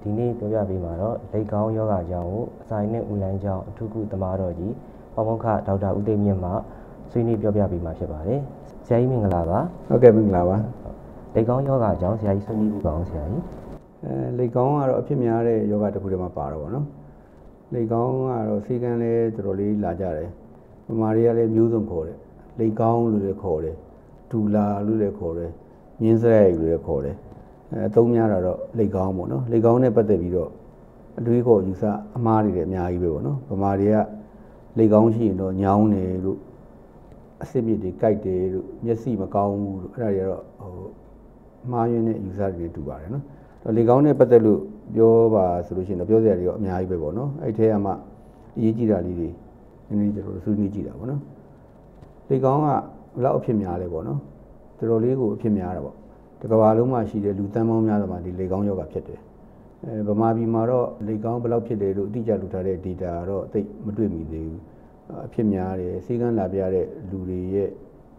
ဒီနေ့ပြောပြပေးမှာတော့လက်ကောင်းယောဂအကြောင်းကိုအစာရည်နဲ့ဦးလန်းကျောင်းအထူးကုသမားတော်ကြီးပေါမောက္ခဒေါက်တာဦးသိန်းမြင့်မှဆွေးနွေးပြောပြပေးမှာဖြစ်ပါတယ်။ဆရာကြီးမင်္ဂလာပါ။ဟုတ်ကဲ့မင်္ဂလာပါ။လက်ကောင်းယောဂအကြောင်းဆရာကြီးဆွေးနွေးပြပါအောင်ဆရာကြီး။လက်ကောင်းကတော့အဖြစ်များတဲ့ယောဂတစ်ခုတည်းမှာပါတော့ဗောနော်။လက်ကောင်းကတော့ဆေးကန်းလဲတော်တော်လေးလာကြတယ်။ဗမာတွေကလည်းမျိုးစုံခေါ်တယ်။လက်ကောင်းလို့လည်းခေါ်တယ်။ဒူလာလို့လည်းခေါ်တယ်။မြင်းစရိုက်လို့လည်းခေါ်တယ်။အသုံးများတာတော့လက်ကောင်းပေါ့နော်။လက်ကောင်းနဲ့ပတ်သက်ပြီးတော့အတွေးခေါ်ယူဆအမှားတွေလည်းအများကြီးပဲဗောနော်။ဗမာတွေကလက်ကောင်းရှိရင်တော့ညောင်းတယ်လို့အစစ်မြစ်တွေကြိုက်တယ်လို့မျက်စိမကောင်းဘူးလို့အဲ့ဒါတွေကတော့မှားယွင်းတဲ့ယူဆတွေတူပါတယ်နော်။လက်ကောင်းနဲ့ပတ်သက်လို့ပြောပါဆိုလို့ရှိရင်တော့ပြောစရာတွေတော့အများကြီးပဲပေါ့နော်။အဲ့ထဲကမှအရေးကြီးတာလေးတွေနည်းနည်းကျွန်တော်ဆွေးနွေးကြည့်တာပေါ့နော်။လက်ကောင်းကဘယ်လောက်အဖြစ်များလဲပေါ့နော်။တော်တော်လေးကိုအဖြစ်များတာပေါ့။တစ်ကမ္ဘာလုံးမှာရှိတဲ့လူသန်းပေါင်းများစွာမှာဒီလက်ကောင်းယောဂဖြစ်တယ်။ဗမာပြည်မှာတော့လက်ကောင်းဘယ်လောက်ဖြစ်တယ်လို့အတိအကျလုပ်ထားတဲ့ data တော့သိမတွေ့မိသေးဘူး။အဖြစ်များတယ်ဆေးကန်းလာပြတဲ့လူတွေရဲ့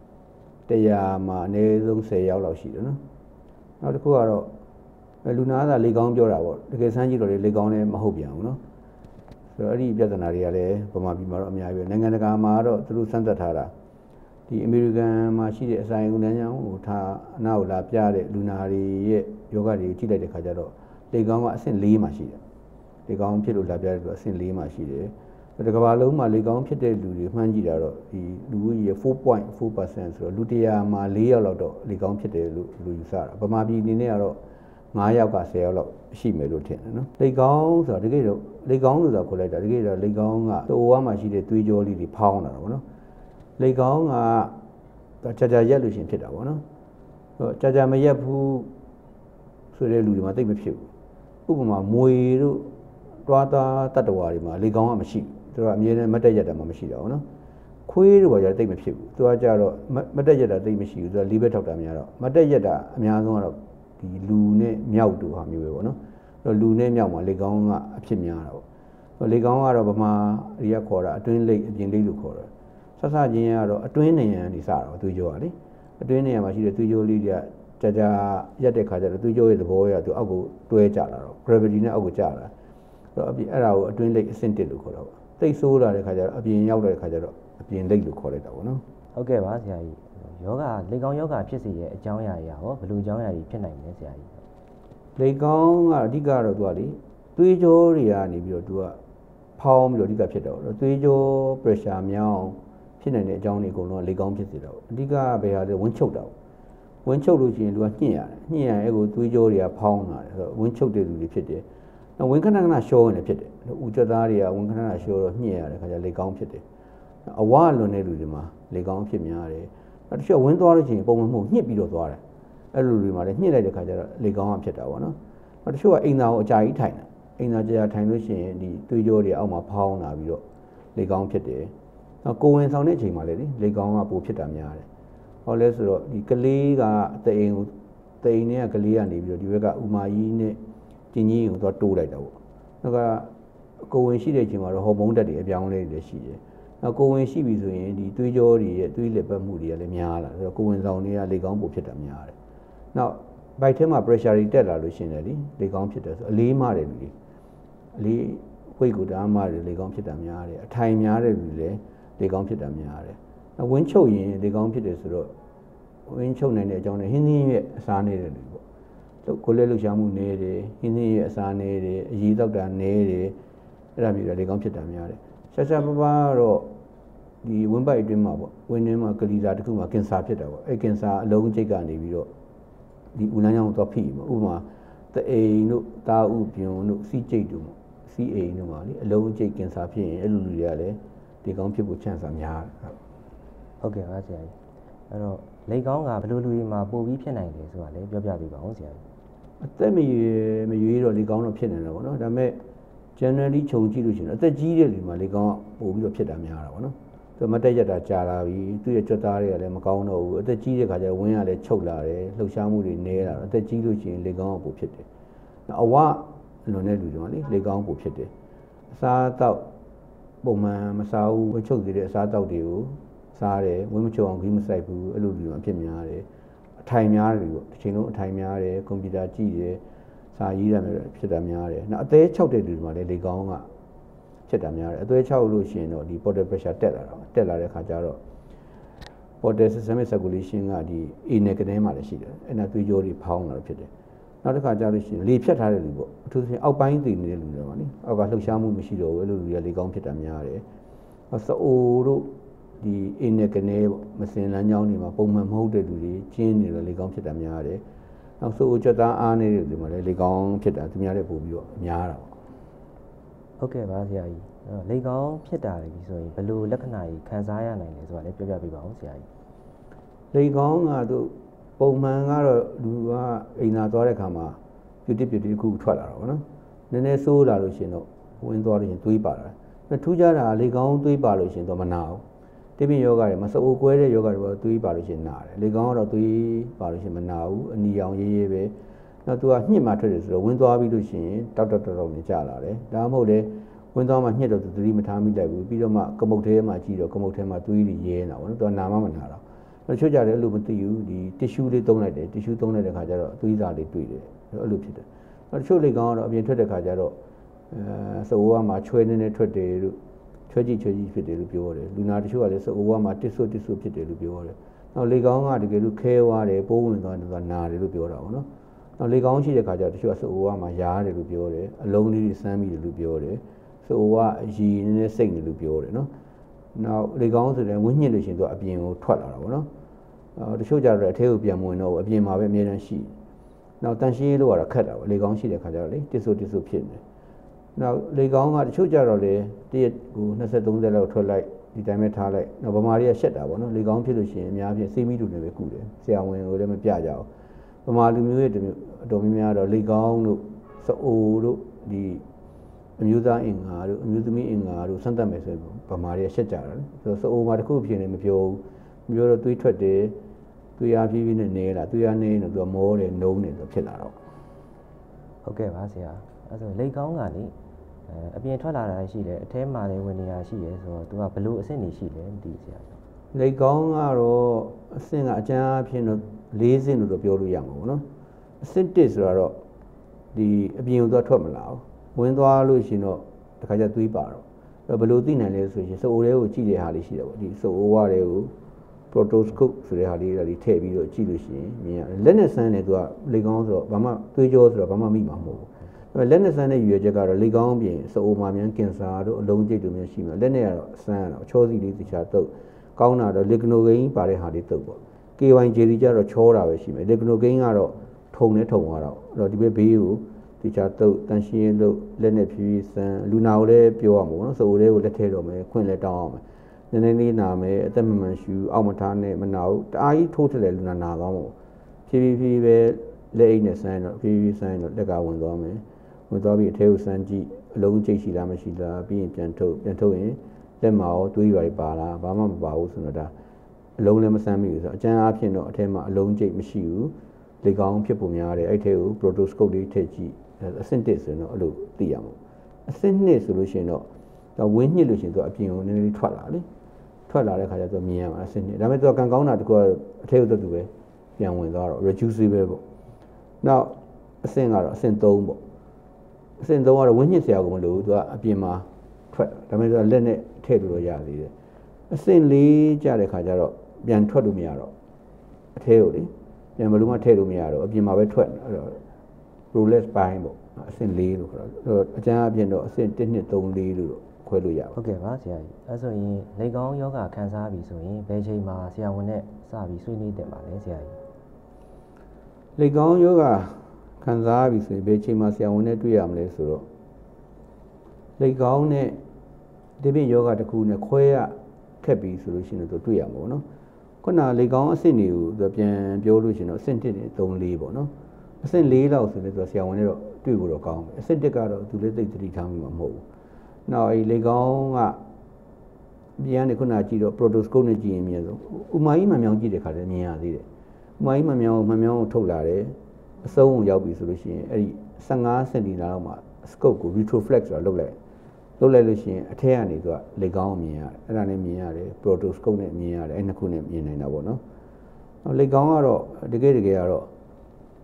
100မှာအနည်းဆုံး10ယောက်လောက်ရှိတယ်နော်။နောက်တစ်ခုကတော့လူနာကလက်ကောင်းပြောတာပေါ့တကယ်ဆန်းကြည့်တော့လက်ကောင်းလည်းမဟုတ်ပြန်ဘူးနော်ဆိုတော့အဲ့ဒီပြဿနာတွေကလည်းဗမာပြည်မှာတော့အများကြီးပဲနိုင်ငံတကာမှာတော့သူတို့စမ်းသပ်ထားတာဒီအမေရိကန်မှာရှိတဲ့အဆိုင်ဦးနှမ်းချောင်းကိုထားအနာကိုလာပြတဲ့လူနာတွေရဲ့ယောဂတွေကိုကြည့်လိုက်တဲ့ခါကျတော့လက်ကောင်းကအဆင့်4မှာရှိတယ်လက်ကောင်းဖြစ်လို့လာပြတဲ့သူအဆင့်4မှာရှိတယ်ဒီကမ္ဘာလုံးမှာလက်ကောင်းဖြစ်တဲ့လူတွေမှန်းကြည့်တာတော့ဒီလူကြီးရဲ့ 4.4% ဆိုတော့လူ100မှာ4ယောက်လောက်တော့လက်ကောင်းဖြစ်တယ်လို့လူယူဆတာဗမာပြည်အနေနဲ့ကတော့9ယောက်က10ယောက်လောက်ရှိမယ်လို့ထင်တယ်နော်လက်ကောင်းဆိုတာတကယ်တော့လက်ကောင်းလို့ဆိုတာခေါ်လိုက်တာတကယ်တော့လက်ကောင်းကတိုဝါမှာရှိတဲ့သွေးကြောလေးတွေဖောင်းလာတာပေါ့နော်လက်ကောင်းကကြာရက်လို့ရှင်ဖြစ်တာပေါ့နော်ကြာမရက်ဘူးဆိုတဲ့လူတွေမှာသိမဖြစ်ဘူးဥပမာမွေတို့တွားသားတတ္တဝါတွေမှာလက်ကောင်းကမရှိဘူးသူကအမြဲတမ်းမတ်တက်ရက်တာမှမရှိတာပေါ့နော်ခွေးတို့ဘာကြသိမဖြစ်ဘူးသူကကြတော့မတ်တက်ရက်တာသိမရှိဘူးသူကလေးဘက်ထောက်တာများတော့မတ်တက်ရက်တာအများဆုံးကတော့ဒီလူနဲ့မြောက်တို့ဟာမျိုးပဲပေါ့နော်အဲ့တော့လူနဲ့မြောက်မှာလက်ကောင်းကအဖြစ်များတာပေါ့လက်ကောင်းကတော့ဗမာတွေကခေါ်တာအတွင်းလိပ်အပြင်လိပ်လို့ခေါ်တယ်ဆက်စချင်းကတော့အတွင်းနေရန်နေစတာသွေးကြောကလေအတွင်းနေရန်မှာရှိတဲ့သွေးကြောလေးတွေကကြာရက်တဲ့ခါကျတော့သွေးကြောရဲ့သဘောရသူအောက်ကိုတွဲကျလာတော့ gravity နဲ့အောက်ကိုကျလာအဲ့တော့အဲ့ဒါကိုအတွင်းလိပ်အဆင့်1လို့ခေါ်တာပေါ့သိပ်ဆိုးလာတဲ့ခါကျတော့အပြင်ရောက်တဲ့ခါကျတော့အပြင်လိပ်လို့ခေါ်လိုက်တာပေါ့နော်ဟုတ်ကဲ့ပါဆရာကြီးယောဂလက်ကောင်းယောဂဖြစ်စေတဲ့အကြောင်းအရာတွေဟောဘယ်လိုအကြောင်းအရာတွေဖြစ်နိုင်လဲဆရာကြီးလက်ကောင်းကအဓိကတော့သူကလေသွေးကြောတွေကနေပြီးတော့သူကဖောင်းပြီးတော့အဓိကဖြစ်တော့သွေးကြော pressure မြောင်းဖြစ်နေတဲ့အကြောင်းတွေအကုန်လုံးကလက်ကောင်းဖြစ်စေတာပေါ့အဓိကဘယ်ဟာလဲဝင်းချုပ်တာပေါ့ဝင်းချုပ်လို့ရှိရင်သူကညှစ်ရတယ်ညှစ်ရအဲ့ကိုသွေးကြောတွေကဖောင်းလာတယ်ဆိုတော့ဝင်းချုပ်တဲ့လူတွေဖြစ်တယ်ဝင်းခဏခဏရှောနေဖြစ်တယ်ဦးကြွသားတွေကဝင်းခဏခဏရှောတော့ညှစ်ရတဲ့ခါကျလက်ကောင်းဖြစ်တယ်အဝလွန်တဲ့လူတွေမှာလက်ကောင်းဖြစ်များတယ်တချို့ဝင်းသွားလို့ရှိရင်ပုံမှန်မဟုတ်ညှစ်ပြီးတော့သွားတယ်အဲ့လိုတွေမှာလည်းညှစ်လိုက်တဲ့ခါကျတော့လက်ကောင်းကဖြစ်တာပေါ့နော်တချို့ကအိမ်သာကိုအကြာကြီးထိုင်တယ်အိမ်သာကြာထိုင်လို့ရှိရင်ဒီသွေးကြောတွေအောက်မှာဖောင်းလာပြီးတော့လက်ကောင်းဖြစ်တယ်နောက်ကိုဝင်ဆောင်တဲ့အချိန်မှာလည်းလက်ကောင်းကပိုဖြစ်တာများတယ်ဟောလဲဆိုတော့ဒီကလေးကတအိမ်နဲ့ကလေးကနေပြီးတော့ဒီဘက်ကဥမာကြီးနဲ့ကျင်းကြီးကိုတော့တိုးလိုက်တာပေါ့နောက်ကကိုဝင်ရှိတဲ့အချိန်မှာတော့ဟော်မုန်းဓာတ်တွေအပြောင်းလဲတွေရှိတယ်နောက်ကိုဝင်ရှိပြီဆိုရင်ဒီသွေးကြောတွေရဲ့သွေးလက်ပတ်မှုတွေကလည်းများလာဆိုတော့ကိုဝင်ဆောင်တွေကလက်ကောင်းပိုဖြစ်တာများတယ်နောက်ဘိုက်ထဲမှာ pressure တွေတက်လာလို့ရှိရင်လည်းလက်ကောင်းဖြစ်တယ်ဆိုအလေးမတယ်လူတွေအလေးဝိတ်ကိုတအားမတယ်လက်ကောင်းဖြစ်တာများတယ်အထိုင်များတဲ့လူတွေလည်းလက်ကောင်းဖြစ်တာများတယ်ဝင်းချုပ်ရင်လက်ကောင်းဖြစ်တယ်ဆိုတော့ဝင်းချုပ်နိုင်တဲ့အကြောင်းနဲ့ဟင်းသီးရဲ့အစားနေတဲ့လူပေါ့ကိုယ်လက်လှူရှားမှုနေတယ်ဟင်းသီးရဲ့အစားနေတယ်အရည်တောက်တာနေတယ်အဲ့ဒါမျိုးတွေလက်ကောင်းဖြစ်တာများတယ်ရှားပပတော့ဒီဝင်းပိုက်အတွင်းမှာပေါ့ဝင်းထဲမှာကလီစာတစ်ခုမှာကင်ဆာဖြစ်တာပေါ့အဲ့ကင်ဆာအလုံးကျိတ်ကနေပြီးတော့ဒီဦးလန်းချောင်းတော့ဖိပေါ့ဥပမာတအိမ်တို့တာဥပြုံတို့စီးကျိတ်တို့ပေါ့စီးအိမ်တို့မှာလေအလုံးကျိတ်ကင်ဆာဖြစ်ရင်အဲ့လိုလူတွေကလည်းဒီကောင်းဖြစ်ဖို့ချန်ဆာများတယ်ဟုတ်ကဲ့ပါဆရာကြီးအဲ့တော့လက်ကောင်းကဘယ်လိုလူတွေမှာပိုပြီးဖြစ်နိုင်တယ်ဆိုတာလည်းပြောပြပေးပါဦးဆရာကြီးအသက်မရွေးတော့လက်ကောင်းတော့ဖြစ်နေတယ်ပေါ့နော်ဒါပေမဲ့ generally ခြုံကြည့်လို့ရှိရင်အသက်ကြီးတဲ့လူမှာလက်ကောင်းပို့ပြီးတော့ဖြစ်တာများတာပေါ့နော်သူမတက်ရတာကြာလာပြီသူ့ရဲ့ကြွက်သားတွေကလည်းမကောင်းတော့ဘူးအသက်ကြီးတဲ့ခါကျဝင်းကလည်းချုပ်လာတယ်လှုပ်ရှားမှုတွေနည်းလာတော့အသက်ကြီးလို့ရှိရင်လက်ကောင်းပို့ဖြစ်တယ်အဝလွန်တဲ့လူတွေမှာလေလက်ကောင်းပို့ဖြစ်တယ်အစားတောက်ပုံမှန်မစားဘူးဝင်းချုပ်သေးတဲ့အစားတောက်တွေကိုစားတယ်ဝင်းမချုပ်အောင်ကြီးမစိုက်ဘူးအဲ့လိုလူတွေအဖြစ်များတယ်အထိုင်များတယ်ပေါ့တစ်ချိန်လုံးအထိုင်များတယ်ကွန်ပျူတာကြည့်တယ်စစာရေးရမယ်ဖြစ်တာများတယ်နောက်အသေး6တဲ့လူတွေမှာလည်းလေကောင်းကဖြစ်တာများတယ်အသေး6လို့ရှိရင်တော့ဒီ portal pressure တက်လာတဲ့ခါကျတော့ portal systemic circulation ကဒီ A negative မှာလည်းရှိတယ်အဲ့ဒါသွေးကြောတွေဖောင်းလာဖြစ်တယ်နောက်တစ်ခါကျလို့ရှိရင်လေဖြတ်ထားတဲ့လူပေါ့အထူးသဖြင့်အောက်ပိုင်းတည်နေတဲ့လူတွေပါနိအောက်ကလှုပ်ရှားမှုမရှိတော့ဘူးအဲ့လိုလူတွေကလေကောင်းဖြစ်တာများတယ်စအိုတို့ဒီ A negative ပေါ့မစင်လမ်းကြောင်းတွေမှာပုံမှန်မဟုတ်တဲ့လူတွေကျင်းနေလို့လေကောင်းဖြစ်တာများတယ်နောက်ဆိုကြတာအားနေတဲ့လူတွေမှာလည်းလေကောင်းဖြစ်တာသူများတွေပို့ပြီးတော့များတာပေါ့ဟုတ်ကဲ့ပါဆရာကြီးလေကောင်းဖြစ်တာလေဆိုရင်ဘယ်လိုလက္ခဏာကြီးခံစားရနိုင်လဲဆိုတာလည်းပြောပြပေးပါဦးဆရာကြီးလေကောင်းကသူပုံမှန်ကတော့လူကအိမ်သာသွားတဲ့ခါမှာပြူတစ်ခုထွက်လာတော့ဗောနော်နည်းနည်းဆိုးလာလို့ရှင်တော့ဝင်သွားလို့ရှင်သွေးပါလာထူးခြားတာလေကောင်းသွေးပါလို့ရှင်တော့မနာဘူးတိပိယောဂတွေမစအိုကွဲတဲ့ယောဂတွေတော့သွေးပါလို့ရှင်နာတယ်လေကောင်းကတော့သွေးပါလို့ရှင်မနာဘူးအနီရောင်ရေးပဲနောက်သူကညှစ်မှထွက်တယ်ဆိုတော့ဝင်သွားပြီးလို့ရှင်တောက်နေကြလာတယ်ဒါမှမဟုတ်လေဝင်သွားမှညှစ်တော့သူသတိမထားမိလိုက်ဘူးပြီးတော့မှကမုတ်ထဲမှာကြည့်တော့ကမုတ်ထဲမှာသွေးတွေရဲနေတာဗောနော်သူကနာမနာတော့တချို့ကြတယ်အဲ့လိုမသိဘူးဒီ tissue လေးသုံးလိုက်တယ် tissue သုံးလိုက်တဲ့ခါကျတော့သွေးစာလေးတွေ့တယ်အဲ့လိုဖြစ်တယ်တချို့လေကောင်းကတော့အပြင်ထွက်တဲ့ခါကျတော့စအိုးကမှာချွဲနေထွက်တယ်လို့ချွဲကြည့်ဖြစ်တယ်လို့ပြောတယ်လူနာတချို့ကလည်းစအိုးကမှာတစ်ဆွဖြစ်တယ်လို့ပြောတယ်နောက်လေကောင်းကတကယ်လို့ခဲသွားတယ်ပိုးဝင်သွားတယ်နာတယ်လို့ပြောတာပေါ့နော်နောက်လေကောင်းရှိတဲ့ခါကျတော့တချို့ကစအိုးကမှာရားတယ်လို့ပြောတယ်အလုံးလေးတွေစမ်းမိတယ်လို့ပြောတယ်စအိုးကအရည်နည်းနည်းစိတ်တယ်လို့ပြောတယ်နော်နောက်လေကောင်းဆိုတဲ့ဝင်းညစ်လို့ရှင်သူအပြင်ကိုထွက်လာတာပေါ့နော်တချို့ကြတော့အထဲကိုပြန်မဝင်တော့ဘူးအပြင်မှာပဲအမြဲတမ်းရှိနောက်တန်ရှင်းလို့ကတော့ခက်တာပေါ့လေကောင်းရှိတဲ့ခါကျတော့လေတစ်ဆိုဖြစ်နေနောက်လေကောင်းကတချို့ကြတော့လေတရက်ကို20-30လောက်ထွက်လိုက်ဒီတိုင်းပဲထားလိုက်နောက်ဗမာတွေကရှက်တာပေါ့နော်လေကောင်းဖြစ်လို့ရှိရင်အများကြီးစေးမီတူနေပဲကုတယ်ဆရာဝန်ကိုလည်းမပြကြဘူးဗမာလူမျိုးရဲ့အတော်များများတော့လေကောင်းတို့စအိုတို့ဒီအမျိုးသားအင်္ဂါတို့အမျိုးသမီးအင်္ဂါတို့စမ်းသပ်မယ်ဆိုရင်ဗမာတွေကရှက်ကြတာလေဆိုတော့စအိုမှာတစ်ခုဖြစ်နေမပြောဘူးပြောတော့သွေးထွက်တယ်သွေးအားဖြည်းဖြည်းနဲ့နေလာသွေးအားနေတော့သူကမောတယ်နှုံးတယ်ဆိုဖြစ်လာတော့ဟုတ်ကဲ့ပါဆရာအဲ့ဆိုလေကောင်းကလေအပြင်ထွက်လာတာရှိတယ်အထဲမှာလည်းဝင်နေတာရှိတယ်ဆိုတော့သူကဘလို့အဆင့်နေရှိတယ်မသိဘူးဆရာလေကောင်းကတော့အဆင့်ကအကျဉ်းအဖြစ်တော့၄ဆင့်လို့ပြောလို့ရမှာပေါ့နော်အဆင့်1ဆိုတော့ဒီအပြင်ကိုထွက်မလာဘူးဝင်သွားလို့ရှိရင်တော့တခါကျသွေးပါတော့ဘလို့သိနိုင်လဲဆိုရင်စအိုတွေကိုကြည့်တဲ့ဟာလေးရှိတယ်ပေါ့ဒီစအိုဝါတွေကိုprotoscope ဆိုတဲ့ဟာလေးတွေထည့်ပြီးတော့ကြည့်လို့ရှိရင်မြင်ရတယ်လက်နဲ့ဆန်းတယ်သူကလေကောင်းဆိုတော့ဘာမှသွေးကြောဆိုတော့ဘာမှမိမှာမဟုတ်ဘူးဒါပေမဲ့လက်နဲ့ဆန်းတဲ့ရွေချက်ကတော့လေကောင်းပြင်စအိုမာမြန်ကင်ဆာတို့အလုံးကျိတ်တို့မျိုးရှိမှာလက်နဲ့ကတော့ဆန်းရတော့ချောစီလေးတခြားတုပ်ကောင်းတာတော့လေကနိုဂိန်းပါတဲ့ဟာလေးတုပ်ပေါ့ KY ဂျယ်ရီကြတော့ချောတာပဲရှိမယ်လေကနိုဂိန်းကတော့ထုံသွားတော့အဲ့တော့ဒီဘေးကိုတခြားတုပ်တန်ရှင်းလို့လက်နဲ့ဖြည်းဆန်းလူနာကိုလည်းပြောရမှာပေါ့နော်စအိုလေးကိုလက်ထဲတော့မယ်ခွင့်လည်းတောင်းအောင်မယ်နည်းနည်းလေးနာမယ်အသက်မှန်ရှူအောက်မထားနဲ့မနာဘူးတအားကြီးထိုးထတယ်လူနာကောင်းပေါ့ဖြည်းဖြည်းပဲလက်အိတ်နဲ့ဆန်းတော့ဖြည်းဖြည်းဆန်းတော့လက်ကဝင်သွားမယ်ဝင်သွားပြီးအထဲကိုဆန်းကြည့်အလုံးကျိတ်ရှိလားမရှိလားပြီးရင်ပြန်ထုတ်ရင်လက်မှာရောသွေးရွာပါလားဘာမှမပါဘူးဆိုတော့ဒါအလုံးလည်းမဆန်းမိဘူးဆိုတော့အကျဉ်းအားဖြင့်တော့အထဲမှာအလုံးကျိတ်မရှိဘူးလေကောင်းဖြစ်ပုံများတယ်အဲ့ထဲကို protoscope လေးထည့်ကြည့်အဆင့်1ဆိုရင်တော့အဲ့လိုသိရမှာအဆင့်2ဆိုလို့ရှိရင်တော့ဝင်းညှစ်လို့ရှိရင်သူအပြင်ကိုနည်းနည်းလေးထွက်လာလေထွက်လာတဲ့ခါကျတော့မြင်ရမှာအဆင့်2ဒါပေမဲ့သူကကံကောင်းတာတကူအထဲကိုသူပဲပြန်ဝင်သွားတော့ reducible ပေါ့နောက်အဆင့်ကတော့အဆင့်3ပေါ့အဆင့်3ကတော့ဝင်းညှစ်ဆရာကမလို့သူကအပြင်မှာထွက်ဒါပေမဲ့သူကလက်နဲ့ထည့်လို့ရသေးတယ်အဆင့်4ကျတဲ့ခါကျတော့ပြန်ထွက်လို့မရတော့အထဲကိုလေပြန်ဘယ်လိုမှထည့်လို့မရတော့အပြင်မှာပဲထွက်အဲ့တော့ rolex ပိုင်းပေါ့အဆင့်4လို့ခေါ်တော့အကျဉ်းအပြင်တော့အဆင့်1 2 3 4လို့ခွဲလို့ရပါဟုတ်ကဲ့ပါဆရာကြီးအဲဆိုရင်လေကောင်းယောဂခံစားပြီဆိုရင်ဘယ်ချိန်မှာဆရာဝန်နဲ့စပြီးဆွေးနွေးတင်ပါလဲဆရာကြီးလေကောင်းယောဂခံစားပြီဆိုရင်ဘယ်ချိန်မှာဆရာဝန်နဲ့တွေ့ရမလဲဆိုတော့လေကောင်းနဲ့ဒီပြယောဂတစ်ခုနဲ့ခွဲရခက်ပြီဆိုလို့ရှိရင်တော့တွေ့ရမှာပေါ့နော်ခုနလေကောင်းအဆင့်တွေကိုပြန်ပြောလို့ရှိရင်တော့အဆင့်1 3 4ပေါ့နော်အဆင့်4လောက်ဆိုလည်းသူဆရာဝန်နဲ့တော့တွေ့ဖို့တော့ကောင်းတယ်အဆင့်1ကတော့သူလည်းသိသတိထားမိမှာမဟုတ်ဘူးနောက်အဲ့လေကောင်းကပြန်နေခုနကြည့်တော့ protoscope နဲ့ကြည့်ရင်မြင်ဆိုဥမာကြီးမှန်မြောင်းကြည့်တဲ့ခါတည်းမြင်ရသေးတယ်ဥမာကြီးမှန်မြောင်းကိုထုတ်လာတယ်အစုံကိုရောက်ပြီဆိုလို့ရှိရင်အဲ့ဒီ15စင်တီမီတာလောက်မှာ scope ကို retroflex ဆိုတာလုပ်လိုက်လို့ရှိရင်အထက်ကနေသူကလေကောင်းကိုမြင်ရတယ်အဲ့ဒါနဲ့မြင်ရတယ် protoscope နဲ့မြင်ရတယ်အဲ့နှစ်ခုနဲ့မြင်နိုင်တာပေါ့နော်နောက်လေကောင်းကတော့တကယ်ကတော့ဗ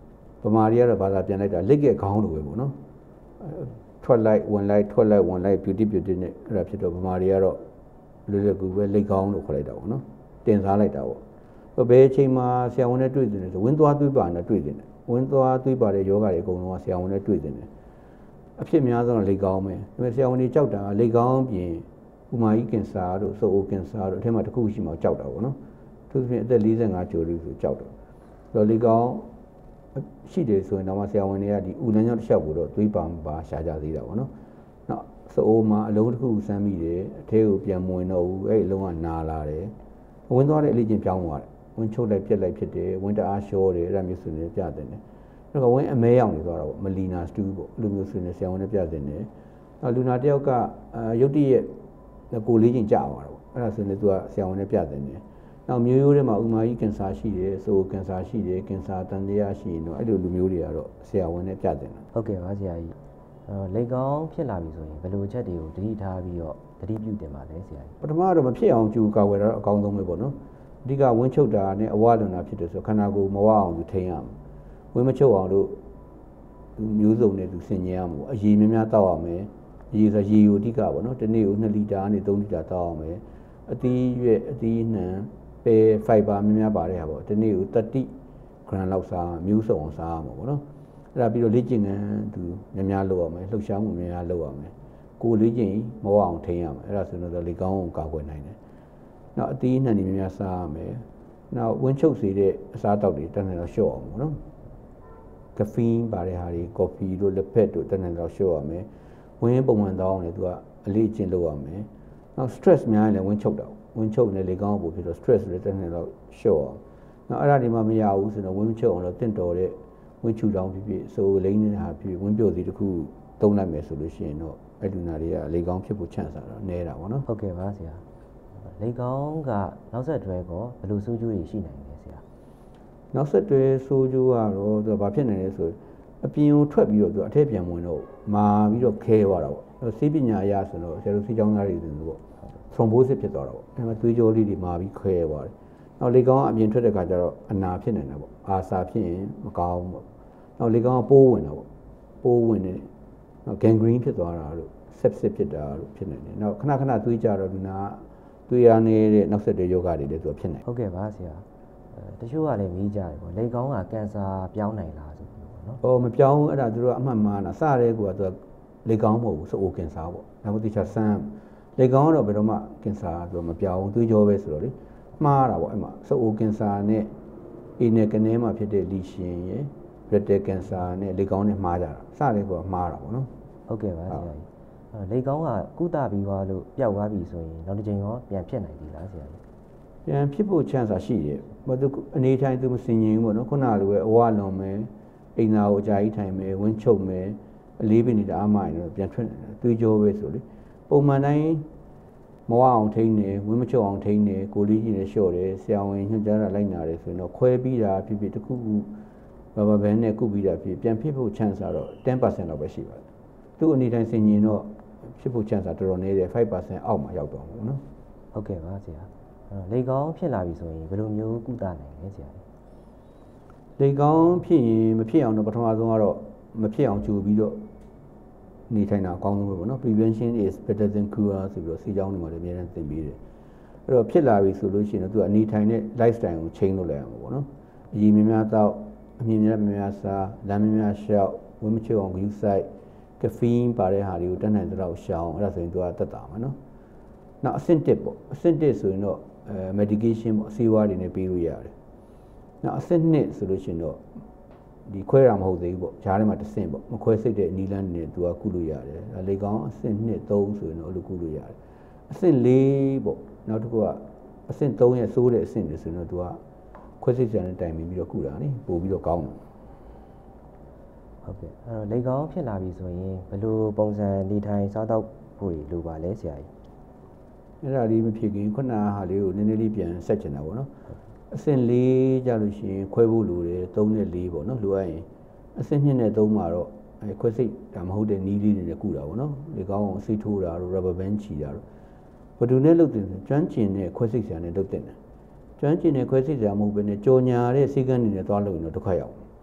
မာရီကတော့ဘာသာပြန်လိုက်တာလက်ရဲ့ခေါင်းလိုပဲပေါ့နော်ထွက်လိုက်ဝင်လိုက်ထွက်လိုက်ဝင်လိုက် beauty နဲ့အဲ့ဒါဖြစ်တော့ဗမာရီကတော့လွယ်လွယ်ကူပဲလက်ခေါင်းလို့ခေါ်လိုက်တာပေါ့နော်တင်စားလိုက်တာပေါ့ဘယ်အချိန်မှာဆရာဝန်နဲ့တွေ့တယ်ဆိုဝင်းသွားသွေးပါနဲ့တွေ့တယ်ဝင်းသွားသွေးပါတဲ့ယောဂတွေအကုန်လုံးကဆရာဝန်နဲ့တွေ့တယ်အဖြစ်များဆုံးလက်ခေါင်းပဲဒါပေမဲ့ဆရာဝန်တွေကြောက်တာလက်ခေါင်းပြင်ဥမာကြီးကင်ဆာတို့ဆိုအိုကင်ဆာတို့အထက်မှာတစ်ခုရှိမှကြောက်တာပေါ့နော်သူပြင်အသက်45ကျော်လို့ဆိုကြောက်တယ်ဆိုတော့လက်ခေါင်းရှိတယ်ဆိုရင်တော့ဆရာဝန်တွေကဒီဥလန်းကြောင့်တစ်လျှောက်ကိုတော့သွေးပါမပါရှာကြသေးတာပေါ့နော်နောက်ဆိုအိုမှာအလုံးတစ်ခုစမ်းမိတယ်အထဲကိုပြန်မဝင်တော့ဘူးအဲ့အလုံးကနာလာတယ်ဝင်သွားတဲ့အလေးချင်းပြောင်းသွားတယ်ဝင်ချုပ်လိုက်ပြက်လိုက်ဖြစ်တယ်ဝင်တအားလျှောတယ်အဲ့ဒါမျိုးဆိုနေပြတယ်နောက်ကဝင်အမဲရောက်နေသွားတာပေါ့မလီနာစတူးပေါ့အဲ့လိုမျိုးဆိုနေဆရာဝန်နဲ့ပြတယ်နောက်လူနာတယောက်ကရုတ်တရက်ကိုလေးချင်းကြာသွားတာပေါ့အဲ့ဒါဆိုနေသူကဆရာဝန်နဲ့ပြတယ်နောက်မျိုးရိုးထဲမှာဥမာကြီးကင်ဆာရှိတယ်ဆိုကင်ဆာရှိတယ်ကင်ဆာတန်တရားရှိရင်တော့အဲ့လိုလူမျိုးတွေကတော့ဆရာဝန်နဲ့ပြတယ်ဟုတ်ကဲ့ပါဆရာကြီးလက်ကောင်းဖြစ်လာပြီဆိုရင်ဘယ်လိုချက်တွေကိုတတိထားပြီးတော့တတိပြုတင်ပါလဲဆရာကြီးပထမတော့မဖြစ်အောင်ကြိုးကာဝယ်တာတော့အကောင်းဆုံးပဲပေါ့နော်အဓိကဝင်းချုပ်တာနဲ့အဝလွန်တာဖြစ်တယ်ဆိုခန္ဓာကိုယ်မဝအောင်သူထိန်းရမယ်ဝင်းမချုပ်အောင်လို့မျိုးစုံနဲ့သူဆင်ញင်ရမှာပေါ့အရေများများတောက်ရမယ်ရေဆိုရေကိုအဓိကပေါ့နော်တစ်နေ့ကို2လီတာနဲ့3လီတာတောက်ရမယ်အသီးရွက်အသီးနှံပဲဖိုက်ဘာများများပါတဲ့ဟာပေါ့ဒီနေ့ကို30 gram လောက်စားမျိုးစုံအောင်စားရမှာပေါ့နော်အဲ့ဒါပြီးတော့လေ့ကျင့်ခန်းသူများများလုပ်ရမယ်လှုပ်ရှားမှုများများလုပ်ရမယ်ကိုယ်လေ့ကျင့်မဝအောင်ထိန်းရမယ်အဲ့ဒါဆိုတော့လေကောင်းအောင်ကာကွယ်နိုင်တယ်နောက်အသီးနှံတွေများများစားရမယ်နောက်ဝင်းချုပ်စေတဲ့အစားအသောက်တွေတန်းတန်းတော့လျှော့အောင်ပေါ့နော်ကဖင်းပါတဲ့ဟာတွေကော်ဖီတို့လက်ဖက်တို့တန်းတန်းတော့လျှော့ရမယ်ဝင်းပုံမှန်တောင်းတယ်သူကအလေ့ကျင့်လုပ်ရမယ်နောက် stress များရင်လည်းဝင်းချုပ်တာဝင်ချုပ်နေလေကောင်းဖို့ဖြစ်တော့ stress တွေတက်နေတော့လျှော့အောင်နောက်အဲ့ဒါဒီမှမရဘူးဆိုတော့ဝင်ချုပ်အောင်တော့တင့်တော်တဲ့ဝင်ချူတောင်းဖြစ်ဖြစ်ဆိုလိမ့်နေတာဖြစ်ဝင်ပြုတ်စီတစ်ခုသုံးလိုက်မယ်ဆိုလို့ရှိရင်တော့အဲ့လူနာတွေကလေကောင်းဖြစ်ဖို့ chance တော့နည်းတာပေါ့နော်ဟုတ်ကဲ့ပါဆရာလေကောင်းကနောက်ဆက်တွဲကောဘယ်လိုဆိုးကျိုးတွေရှိနိုင်လဲဆရာနောက်ဆက်တွဲဆိုးကျိုးကတော့သူကဘာဖြစ်နိုင်လဲဆိုအပြင်ကိုထွက်ပြီးတော့သူအထက်ပြန်ဝင်တော့မာပြီးတော့ခဲသွားတာပေါ့ဆေးပညာအရဆိုတော့ဆရာတို့ဆေးကျောင်းသားတွေဆိုတော့thrombosis ဖြစ်သွားတာပေါ့အဲ့မှာသွေးကြောလေးတွေမာပြီးခွဲသွားတယ်နောက်လေကောင်းအပြင်ထွက်တဲ့ခါကျတော့အနာဖြစ်နေတာပေါ့အာစာဖြစ်ရင်မကောင်းဘူးပေါ့နောက်လေကောင်းပိုးဝင်တာပေါ့ပိုးဝင်နေနောက် gangrene ဖြစ်သွားတာလို့ sepsis ဖြစ်တာလို့ဖြစ်နေတယ်နောက်ခဏခဏသွေးကြတော့ဒီနာသွေးရနေတဲ့နောက်ဆက်တွဲယောဂတွေလည်းသူဖြစ်နေဟုတ်ကဲ့ပါဆရာတချို့ကလည်းမေးကြတယ်ပေါ့လေကောင်းကကင်ဆာပြောင်းနိုင်လားဆိုပြီးပေါ့နော်ဟောမပြောင်းဘူးအဲ့ဒါသူတို့ကအမှတ်မှားတာစတဲ့ကူကသူကလေကောင်းမဟုတ်ဘူးဆိုအိုကင်ဆာပေါ့ဒါမှမဟုတ်တခြားဆန်းလေကောင်းတော့ဘယ်တော့မှကင်ဆာဆိုမပြောင်းသွေးကြောပဲဆိုတော့လေမှားတာပေါ့အဲ့မှာဆိုအိုကင်ဆာနဲ့အေနယ်ကနေမှာဖြစ်တဲ့လီရှင်ရယ်ဘရက်တယ်ကင်ဆာနဲ့လေကောင်းနဲ့မှားကြတာစတဲ့ကူကမှားတာပေါ့နော်ဟုတ်ကဲ့ပါဆရာကြီးလေကောင်းကကုသပြီးသွားလို့ပျောက်သွားပြီဆိုရင်နောက်တစ်ချိန်ရောပြန်ဖြစ်နိုင်ပြီလားဆရာကြီးပြန်ဖြစ်ဖို့ chance ရှိတယ်ဘာသူအနေထိုင်သူမစင်ရင်ဘူးပေါ့နော်ခုနလိုပဲအဝလွန်မယ်အိမ်သာကိုအကြာကြီးထိုင်မယ်ဝင်းချုပ်မယ်အလေးပင်တွေအားမရင်တော့ပြန်ထွက်နေတယ်သွေးကြောပဲဆိုလေပုံမှန်တိုင်းမဝအောင်ထိန်းနေဝင်းမချုပ်အောင်ထိန်းနေကိုလေးကြီးနဲ့လျှော့တယ်ဆရာဝန်ညွှန်ကြားတာလိုက်နာတယ်ဆိုရင်တော့ခွဲပြီးတာဖြစ်ဖြစ်တစ်ခုခုဘာဘဲနဲ့ကုပြီးတာဖြစ်ပြန်ဖြစ်ဖို့ chance တော့ 10% လောက်ပဲရှိပါတယ်သူ့အနေတိုင်းစင်ရင်တော့ဖြစ်ဖို့ chance တော်တော်နည်းတယ် 5% အောက်မှာရောက်တော့မှာနော်ဟုတ်ကဲ့ပါဆရာလေကောင်းဖြစ်လာပြီဆိုရင်ဘယ်လိုမျိုးကုသနိုင်လဲဆရာလေကောင်းဖြစ်ရင်မဖြစ်အောင်တော့ပထမဆုံးကတော့မဖြစ်အောင်ကြိုပြီးတော့နေထိုင်တာအကောင်းဆုံးပဲပေါ့နော် prevention is better than cure ဆိုပြီးတော့စီကြောင်းတွေမှာလည်းအများနဲ့သင်ပေးတယ်အဲ့တော့ဖြစ်လာပြီဆိုလို့ရှိရင်တော့သူကနေထိုင်တဲ့ lifestyle ကို change လုပ်လိုက်ရမှာပေါ့နော်အရေးများများတော့အမြင်များများစားလမ်းများရှောက်ဝင်းမချေအောင် glue site caffeine ပါတဲ့ဟာတွေကိုတက်နိုင်တဲ့ရှောင်အဲ့ဒါဆိုရင်သူကတက်တာမှာနော်နောက်အဆင့်1ပေါ့အဆင့်1ဆိုရင်တော့ medication ပေါ့အစီအဝါးတွေနဲ့ပေးလို့ရတယ်နောက်အဆင့်2ဆိုလို့ရှိရင်တော့ဒီခွဲတာမဟုတ်သေးဘူးပေါ့ဂျားထဲမှာတစ်ဆင့်ပေါ့မခွဲစိတ်တဲ့နီလန်းတွေနဲ့သူကကုလို့ရတယ်လေကောင်းအဆင့်2 3ဆိုရင်တော့အဲ့လိုကုလို့ရတယ်အဆင့်4ပေါ့နောက်တစ်ခုကအဆင့်3ရဲ့စိုးတဲ့အဆင့်တွေဆိုရင်တော့သူကခွဲစိတ်စံနဲ့တိုင်ပြီးတော့ကုတာနိပို့ပြီးတော့ကောင်းတယ်ဟုတ်ကဲ့အဲ့တော့လေကောင်းဖြစ်လာပြီဆိုရင်ဘယ်လိုပုံစံနေထိုင်စားသောက်ဖို့လိုပါလဲဆရာကြီးအဲ့ဒါလေးမဖြစ်ခင်ခုနဟာလေးကိုနည်းနည်းလေးပြန်ဆက်ချင်တာပေါ့နော်အဆင့်4ကြလို့ရှိရင်ခွဲဖို့လိုတယ်3နဲ့4ပေါ့နော်လိုအပ်ရင်အဆင့်2နဲ့3မှာတော့ခွဲစိတ်ဒါမဟုတ်တဲ့နီးလေးတွေနဲ့ကုတာပေါ့နော်ဒီကောင်းအောင်စိတ်ထိုးတာတို့ rubber band ချီတာတို့ဘယ်သူနဲ့လုပ်တင်ကျွမ်းကျင်တဲ့ခွဲစိတ်ဆရာနဲ့လုပ်တင်တယ်ကျွမ်းကျင်တဲ့ခွဲစိတ်ဆရာမဟုတ်ဘဲနဲ့ကြော်ညာတဲ့စိတ်ကန်းတွေနဲ့သွားလုပ်ရင်တော့တစ်ခါရောက်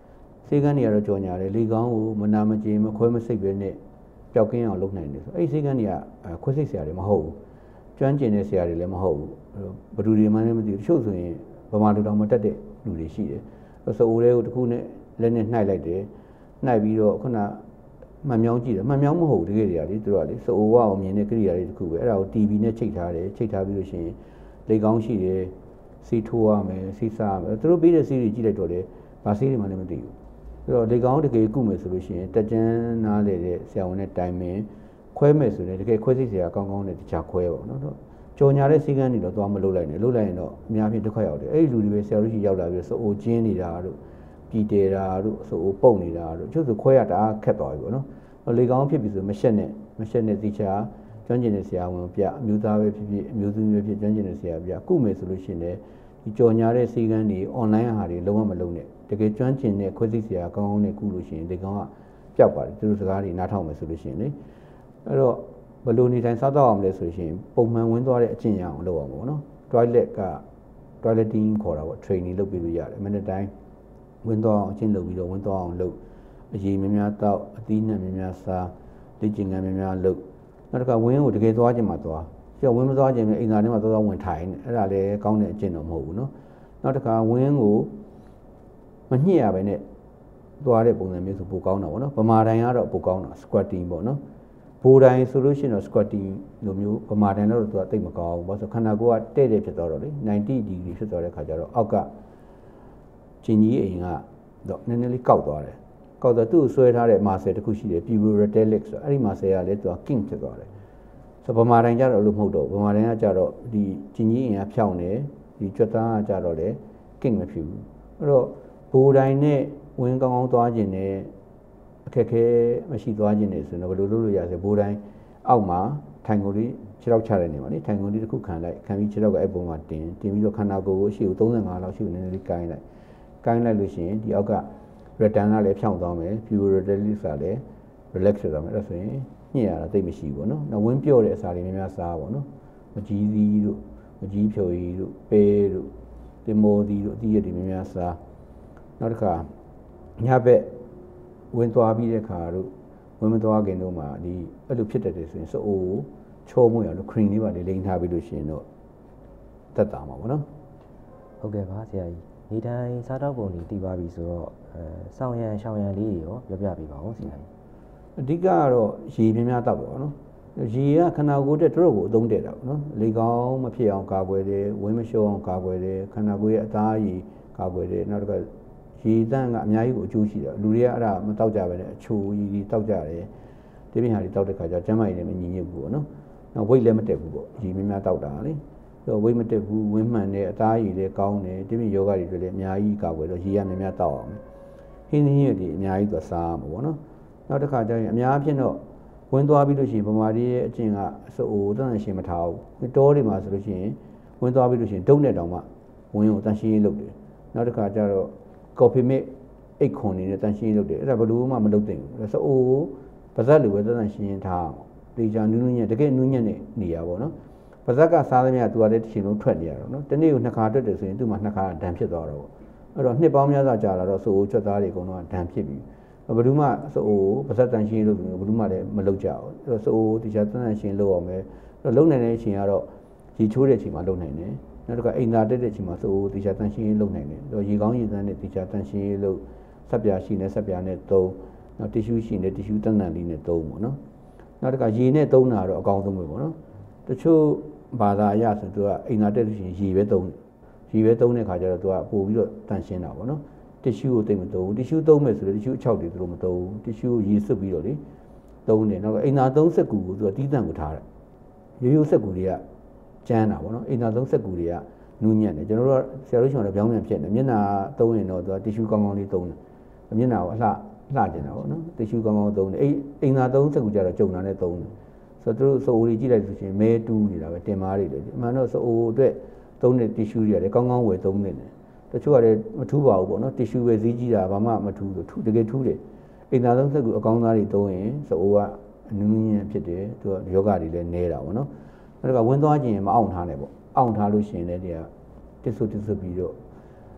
စေကန်းတွေကတော့ကြော်ညာတယ်လေကောင်းကိုမနာမကြေမခွဲမစိတ်ပဲနဲ့ပျောက်ကင်းအောင်လုပ်နိုင်တယ်ဆိုအဲ့ဒီစေကန်းတွေကခွဲစိတ်ဆရာတွေမဟုတ်ဘူးကျွမ်းကျင်တဲ့ဆရာတွေလည်းမဟုတ်ဘူးဘယ်သူတွေမှလည်းမသိဘူးတချို့ဆိုရင်ဗမာလူတော်မတက်တဲ့လူတွေရှိတယ်ဆိုအိုတွေကိုတစ်ခုနဲ့လက်နဲ့နှိုက်လိုက်တယ်နှိုက်ပြီးတော့ခုနမှန်မြောင်းကြည့်တယ်မှန်မြောင်းမဟုတ်ဘူးတကယ်တွေကလေသူတို့ကလေဆိုအိုဝအောင်မြင်တဲ့ကိရိယာတွေတစ်ခုပဲအဲ့ဒါကို TV နဲ့ချိတ်ထားတယ်ချိတ်ထားပြီးလို့ရှိရင်လေကောင်းရှိတယ်စီထိုးရမယ်စီးစားရမယ်သူတို့ပြီးတဲ့စီးတွေကြည့်လိုက်တော့လေဘာစီးတွေမှလည်းမသိဘူးဆိုတော့လေကောင်းတကယ်ကုမယ်ဆိုလို့ရှိရင်တက်ကျန်းနားလေတဲ့ဆရာဝန်နဲ့တိုင်ပင်ခွဲမယ်ဆိုရင်တကယ်ခွဲစိတ်ဆရာကောင်းကောင်းနဲ့တခြားခွဲပေါ့နော်ကြော်ညာတဲ့စီကန်းတွေတော့သွားမလုပ်လိုက်နဲ့လုပ်လိုက်ရင်တော့အများကြီးဒုက္ခရောက်တယ်အဲ့ဒီလူတွေပဲဆရာတို့ရှိရောက်လာပြီးဆိုအိုကျင်းနေတာတို့ပြည်တယ်တာတို့ဆိုအိုပုတ်နေတာတို့ကျို့ဆိုခွဲရတာခက်သွားပြီပေါ့နော်လေကောင်းဖြစ်ပြီဆိုမရှက်နဲ့တိချာကျွမ်းကျင်တဲ့ဆရာဝန်ပြအမျိုးသားပဲဖြစ်ဖြစ်အမျိုးသမီးပဲဖြစ်ကျွမ်းကျင်တဲ့ဆရာပြကုမယ်ဆိုလို့ရှိရင်လည်းဒီကြော်ညာတဲ့စီကန်းတွေ online ဟာတွေလုံးဝမလုံးနဲ့တကယ်ကျွမ်းကျင်တဲ့ခွဲစိတ်ဆရာကောင်းကောင်းနဲ့ကုလို့ရှိရင်လေကောင်းကပျောက်ပါတယ်သူတို့စကားတွေနားထောင်မယ်ဆိုလို့ရှိရင်လေအဲ့တော့ဘယ်လိုနေတိုင်းစားတော့အောင်လဲဆိုလို့ရှိရင်ပုံမှန်ဝင်သွားတဲ့အကျင့်ရအောင်လုပ်အောင်ပေါ့နော် toileting ခေါ်တာပေါ့ training လုပ်ပြီးလို့ရတယ်မနေ့တိုင်းဝင်သွားအောင်အကျင့်လုပ်ပြီးတော့ဝင်သွားအောင်လုပ်အရေးများများတောက်အသီးနှံများများစားလေ့ကျင့်ခန်းများများလုပ်နောက်တစ်ခါဝင်းကိုတကယ်သွားခြင်းမှာသွားကျတော့ဝင်းမသွားခြင်းနဲ့အိမ်သာထဲမှာသွားဝင်ထိုင်အဲ့ဒါလည်းကောင်းတဲ့အကျင့်တော့မဟုတ်ဘူးနော်နောက်တစ်ခါဝင်းကိုမညှစ်ရပဲနဲ့သွားတဲ့ပုံစံမျိုးဆိုပိုကောင်းတာပေါ့နော်ဗမာတိုင်းကတော့ပိုကောင်းတာ squatting ပေါ့နော်ဘိုးတိုင်းဆိုလို့ရှိရင်တော့ squatting လိုမျိုးဗမာတိုင်းတော့သူကတိတ်မကောင်းဘူးဘာလို့ဆိုခန္ဓာကိုယ်ကတဲ့ဖြစ်သွားတော့လေ90 degree ဖြစ်သွားတဲ့ခါကျတော့အောက်ကကျင်ကြီးအိမ်ကတော့နည်းနည်းလေးကောက်သွားတယ်ကောက်တော့သူ့ကိုဆွဲထားတဲ့ muscle တစ်ခုရှိတယ် puberatalix ဆိုအဲ့ဒီ muscle ကလည်းသူက king ဖြစ်သွားတယ်ဆိုဗမာတိုင်းကျတော့လို့မဟုတ်တော့ဗမာတိုင်းကကျတော့ဒီကျင်ကြီးအိမ်ကဖြောင်းတယ်ဒီကြွက်သားကကျတော့လေ king မဖြစ်ဘူးအဲ့တော့ဘိုးတိုင်းနဲ့ဝင်းကောင်းကောင်းသွားခြင်းနဲ့အခက်ခဲမရှိသွားခြင်းနဲ့ဆိုတော့ဘယ်လိုလုပ်လို့ရလဲဘိုးတိုင်းအောက်မှာထိုင်ကုန်လေးခြေထောက်ချတဲ့နေမှာလေထိုင်ကုန်လေးတစ်ခုခံလိုက်ခံပြီးခြေထောက်ကအဲ့ပုံမှာတင်ပြီးတော့ခန္ဓာကိုယ်ကိုရှေ့ကို35လောက်ရှေ့ကိုနည်းနည်းလေးကိုင်းလိုက်လို့ရှိရင်ဒီအောက်က return ကလည်းဖြောင်းသွားမယ် puberatalix ကလည်း relax ဖြစ်သွားမယ်အဲ့ဒါဆိုရင်ညှစ်ရတာသိမရှိဘူးပေါ့နော်နောက်ဝင်းပြော့တဲ့အစာတွေများများစားပါနော်မကြီးသီးတို့မကြီးဖြိုရည်တို့ပဲတို့တင်မောသီးတို့အသီးရည်တွေများများစားနောက်တစ်ခါညဘက်ဝင်သွားပြီးတဲ့ခါတို့ဝင်မသွားခင်တို့မှာဒီအဲ့လိုဖြစ်တတ်တယ်ဆိုရင်စိုးအိုချိုးမွေ့အောင်လို့ cream လေးပါလေးလိမ့်ထားပြီးလို့ရှိရင်တော့တက်တာမှာပေါ့နော်ဟုတ်ကဲ့ပါဆရာကြီးနေတိုင်းစားတော့ပုံတွေတည်ပါပြီဆိုတော့ဆောင်းရံရှောင်းရံလေးတွေရောပြောပြပေးပါဦးဆရာကြီးအဓိကကတော့ရေများများတောက်ပါတော့နော်ရေကခန္ဓာကိုယ်တက်တော်ကိုအသုံးတည့်တာပေါ့နော်လေကောင်းမဖြစ်အောင်ကာကွယ်တယ်ဝင်းမလျှောအောင်ကာကွယ်တယ်ခန္ဓာကိုယ်ရဲ့အသားရည်ကာကွယ်တယ်နောက်တစ်ခါရေတန့်ကအများကြီးကိုအကျိုးရှိတယ်လူတွေကအဲ့ဒါမတောက်ကြပဲနဲ့အချိုရည်တောက်ကြတယ်ဒီပြင်ဟာတွေတောက်တဲ့ခါကျကျန်းမာရေးလည်းမညီညွတ်ဘူးပေါ့နော်နောက် weight လည်းမတက်ဘူးပေါ့ရေများများတောက်တာလေတော့ weight မတက်ဘူးဝင်းမှန်တယ်အသားရည်လည်းကောင်းတယ်ဒီပြင်ယောဂတွေလည်းအများကြီးကာကွယ်တော့ရေရများများတောက်အောင်ဟင်းသီးတွေအများကြီးသွားစားမှာပေါ့နော်နောက်တစ်ခါကျရင်အများအပြားတော့ဝင်သွားပြီးလို့ရှိရင်ဗမာတွေရဲ့အကျင့်ကအစိုးတန်ရှင်မထားဘူးတောတွေမှာဆိုလို့ရှိရင်ဝင်သွားပြီးလို့ရှိရင်ဒုတ်နဲ့တောင်မှဝင်းကိုတန်ရှင်းရေးလုပ်တယ်နောက်တစ်ခါကျတော့ coffee mix အိတ်ခွန်နေနဲ့တန်ရှင်းရေးလုပ်တယ်အဲ့ဒါဘယ်လိုမှမလုပ်သင့်ဘူးစိုးပါဇက်လိုပဲတန်ရှင်းထားအောင်ဒီကြောင်နူးနူးညံ့တကယ်နူးညံ့နေနေရပါတော့နော်ပါဇက်ကစားသမျှသူကလည်းတစ်ချိန်လုံးထွက်နေရတော့နော်တနေ့ကို2ခါထွက်တယ်ဆိုရင်သူ့မှာ2ခါဒဏ်ဖြစ်သွားတော့အဲ့တော့နှစ်ပေါင်းများစွာကြာလာတော့စိုးချွတ်သားတွေအကုန်လုံးဒဏ်ဖြစ်ပြီဘယ်သူမှစိုးပါဇက်တန်ရှင်းလို့ဘယ်သူမှလည်းမလုပ်ကြဘူးအဲ့တော့စိုးဒီချာတန်ရှင်းလုပ်အောင်ပဲလုံနိုင်တဲ့အချိန်ကတော့ရေချိုးတဲ့အချိန်မှာလုံနိုင်တယ်နောက်တစ်ခါအိမ်သာတက်တဲ့အချိန်မှာစိုးဒီချာတန်ရှင်းလုပ်နိုင်တယ်တော့ရေကောင်းရေသန့်နဲ့ဒီချာတန်ရှင်းလုပ်ဆက်ပြာရှိနေဆက်ပြာနဲ့သုံးနောက်တီရှူးရှိနေတီရှူးတန်တန်လေးနဲ့သုံးပေါ့နော်နောက်တစ်ခါရေနဲ့သုံးတာတော့အကောင်းဆုံးပဲပေါ့နော်တချို့ဘာသာအရဆိုသူကအိမ်သာတက်လို့ရှိရင်ရေပဲသုံးတဲ့ခါကျတော့သူကပို့ပြီးတော့တန်ရှင်းတာပေါ့နော်တီရှူးကိုတိတ်မသုံးဘူးတီရှူးသုံးမယ်ဆိုတော့တီရှူး6တွေသူတို့မသုံးဘူးတီရှူးရေစွပ်ပြီးတော့လေသုံးတယ်နောက်အိမ်သာသုံးစက်ကူကိုသူကတီးတန့်ကိုထားတယ်ရိုးစက်ကူတွေကကျန်းတာပေါ့နော်အိမ်သာသုံးစက်ကူတွေကနူးညံ့တယ်ကျွန်တော်တို့ဆရာတို့ရှင်ကတော့ပြောင်းပြန်ဖြစ်နေမျက်နှာသုံးရင်တော့သူကတီရှူးကောင်းကောင်းလေးသုံးတယ်မျက်နှာကိုအလှကျင်တာပေါ့နော်တီရှူးကောင်းကောင်းသုံးတယ်အိမ်သာသုံးစက်ကူကျတော့ကြုံတာနဲ့သုံးတယ်ဆိုတော့သူတို့စိုးအိုတွေကြည့်လိုက်လို့ရှိရင်မဲတူးနေတာပဲတင်မားတွေလေအမှန်တော့စိုးအိုအတွက်သုံးတဲ့တီရှူးတွေကလည်းကောင်းကောင်းဝယ်သုံးနေတယ်တချို့ကလည်းမထူးပါဘူးပေါ့နော်တီရှူးပဲဈေးကြီးတာဘာမှမထူးလို့တကယ်ထူးတယ်အိမ်သာသုံးစက်ကူအကောင်းသားတွေသုံးရင်စိုးအိုကအနူးညံ့ဖြစ်တယ်သူကယောဂတွေလည်းနဲတာပေါ့နော်အဲ့ဒါကဝင်သွားခြင်းမအောင်ထားနဲ့ပေါ့အောင်ထားလို့ရှိရင်လည်းဒီကတစ်ဆွပြီးတော့